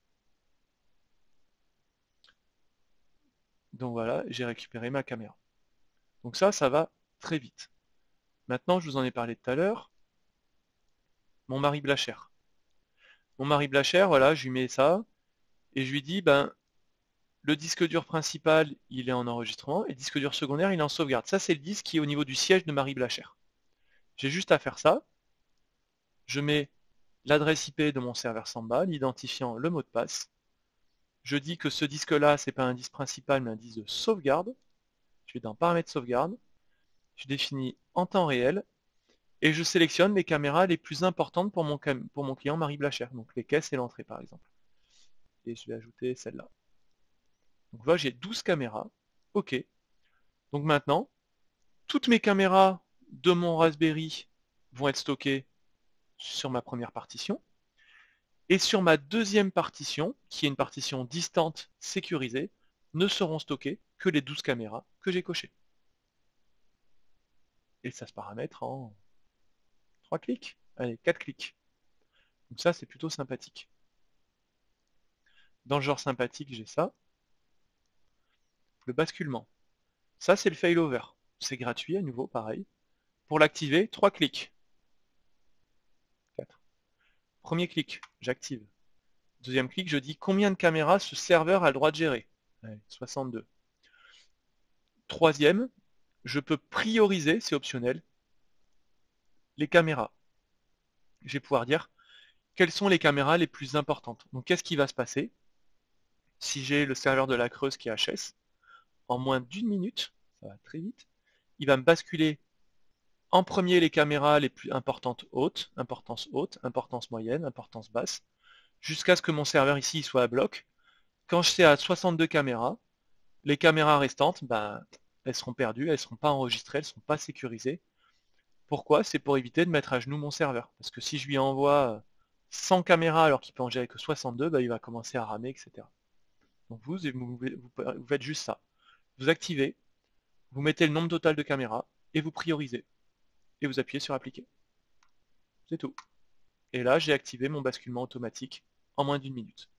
Donc voilà, j'ai récupéré ma caméra. Donc ça va très vite. Maintenant, je vous en ai parlé tout à l'heure, mon Marie Blacher. Mon Marie Blacher, voilà, je lui mets ça, et je lui dis, ben, le disque dur principal, il est en enregistrement, et le disque dur secondaire, il est en sauvegarde. Ça, c'est le disque qui est au niveau du siège de Marie Blacher. J'ai juste à faire ça. Je mets l'adresse IP de mon serveur Samba, l'identifiant, le mot de passe. Je dis que ce disque-là, c'est pas un disque principal, mais un disque de sauvegarde. Je vais dans paramètres sauvegarde. Je définis en temps réel, et je sélectionne les caméras les plus importantes pour mon client Marie Blacher, donc les caisses et l'entrée par exemple. Et je vais ajouter celle-là. Donc là, j'ai 12 caméras. OK. Donc maintenant, toutes mes caméras de mon Raspberry vont être stockées sur ma première partition. Et sur ma deuxième partition, qui est une partition distante sécurisée, ne seront stockées que les 12 caméras que j'ai cochées. Et ça se paramètre en 3 clics. Allez, 4 clics. Donc ça, c'est plutôt sympathique. Dans le genre sympathique, j'ai ça. Le basculement. Ça, c'est le failover. C'est gratuit, à nouveau, pareil. Pour l'activer, 3 clics. 4. Premier clic, j'active. Deuxième clic, je dis combien de caméras ce serveur a le droit de gérer. Allez, 62. Troisième, je peux prioriser, c'est optionnel, les caméras. Je vais pouvoir dire quelles sont les caméras les plus importantes. Donc qu'est-ce qui va se passer si j'ai le serveur de la Creuse qui est HS? En moins d'1 minute, ça va très vite, il va me basculer en premier les caméras les plus importantes hautes, importance moyenne, importance basse, jusqu'à ce que mon serveur ici soit à bloc. Quand je suis à 62 caméras, les caméras restantes, ben, elles seront perdues, elles ne seront pas enregistrées, elles ne seront pas sécurisées. Pourquoi? C'est pour éviter de mettre à genoux mon serveur. Parce que si je lui envoie 100 caméras alors qu'il peut en gérer que 62, ben, il va commencer à ramer, etc. Donc vous faites juste ça. Vous activez, vous mettez le nombre total de caméras, et vous priorisez. Et vous appuyez sur appliquer. C'est tout. Et là, j'ai activé mon basculement automatique en moins d'1 minute.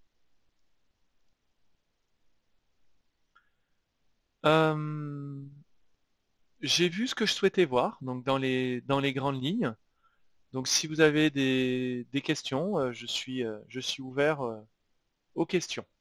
J'ai vu ce que je souhaitais voir, donc dans les grandes lignes. Donc si vous avez des questions, je suis ouvert aux questions.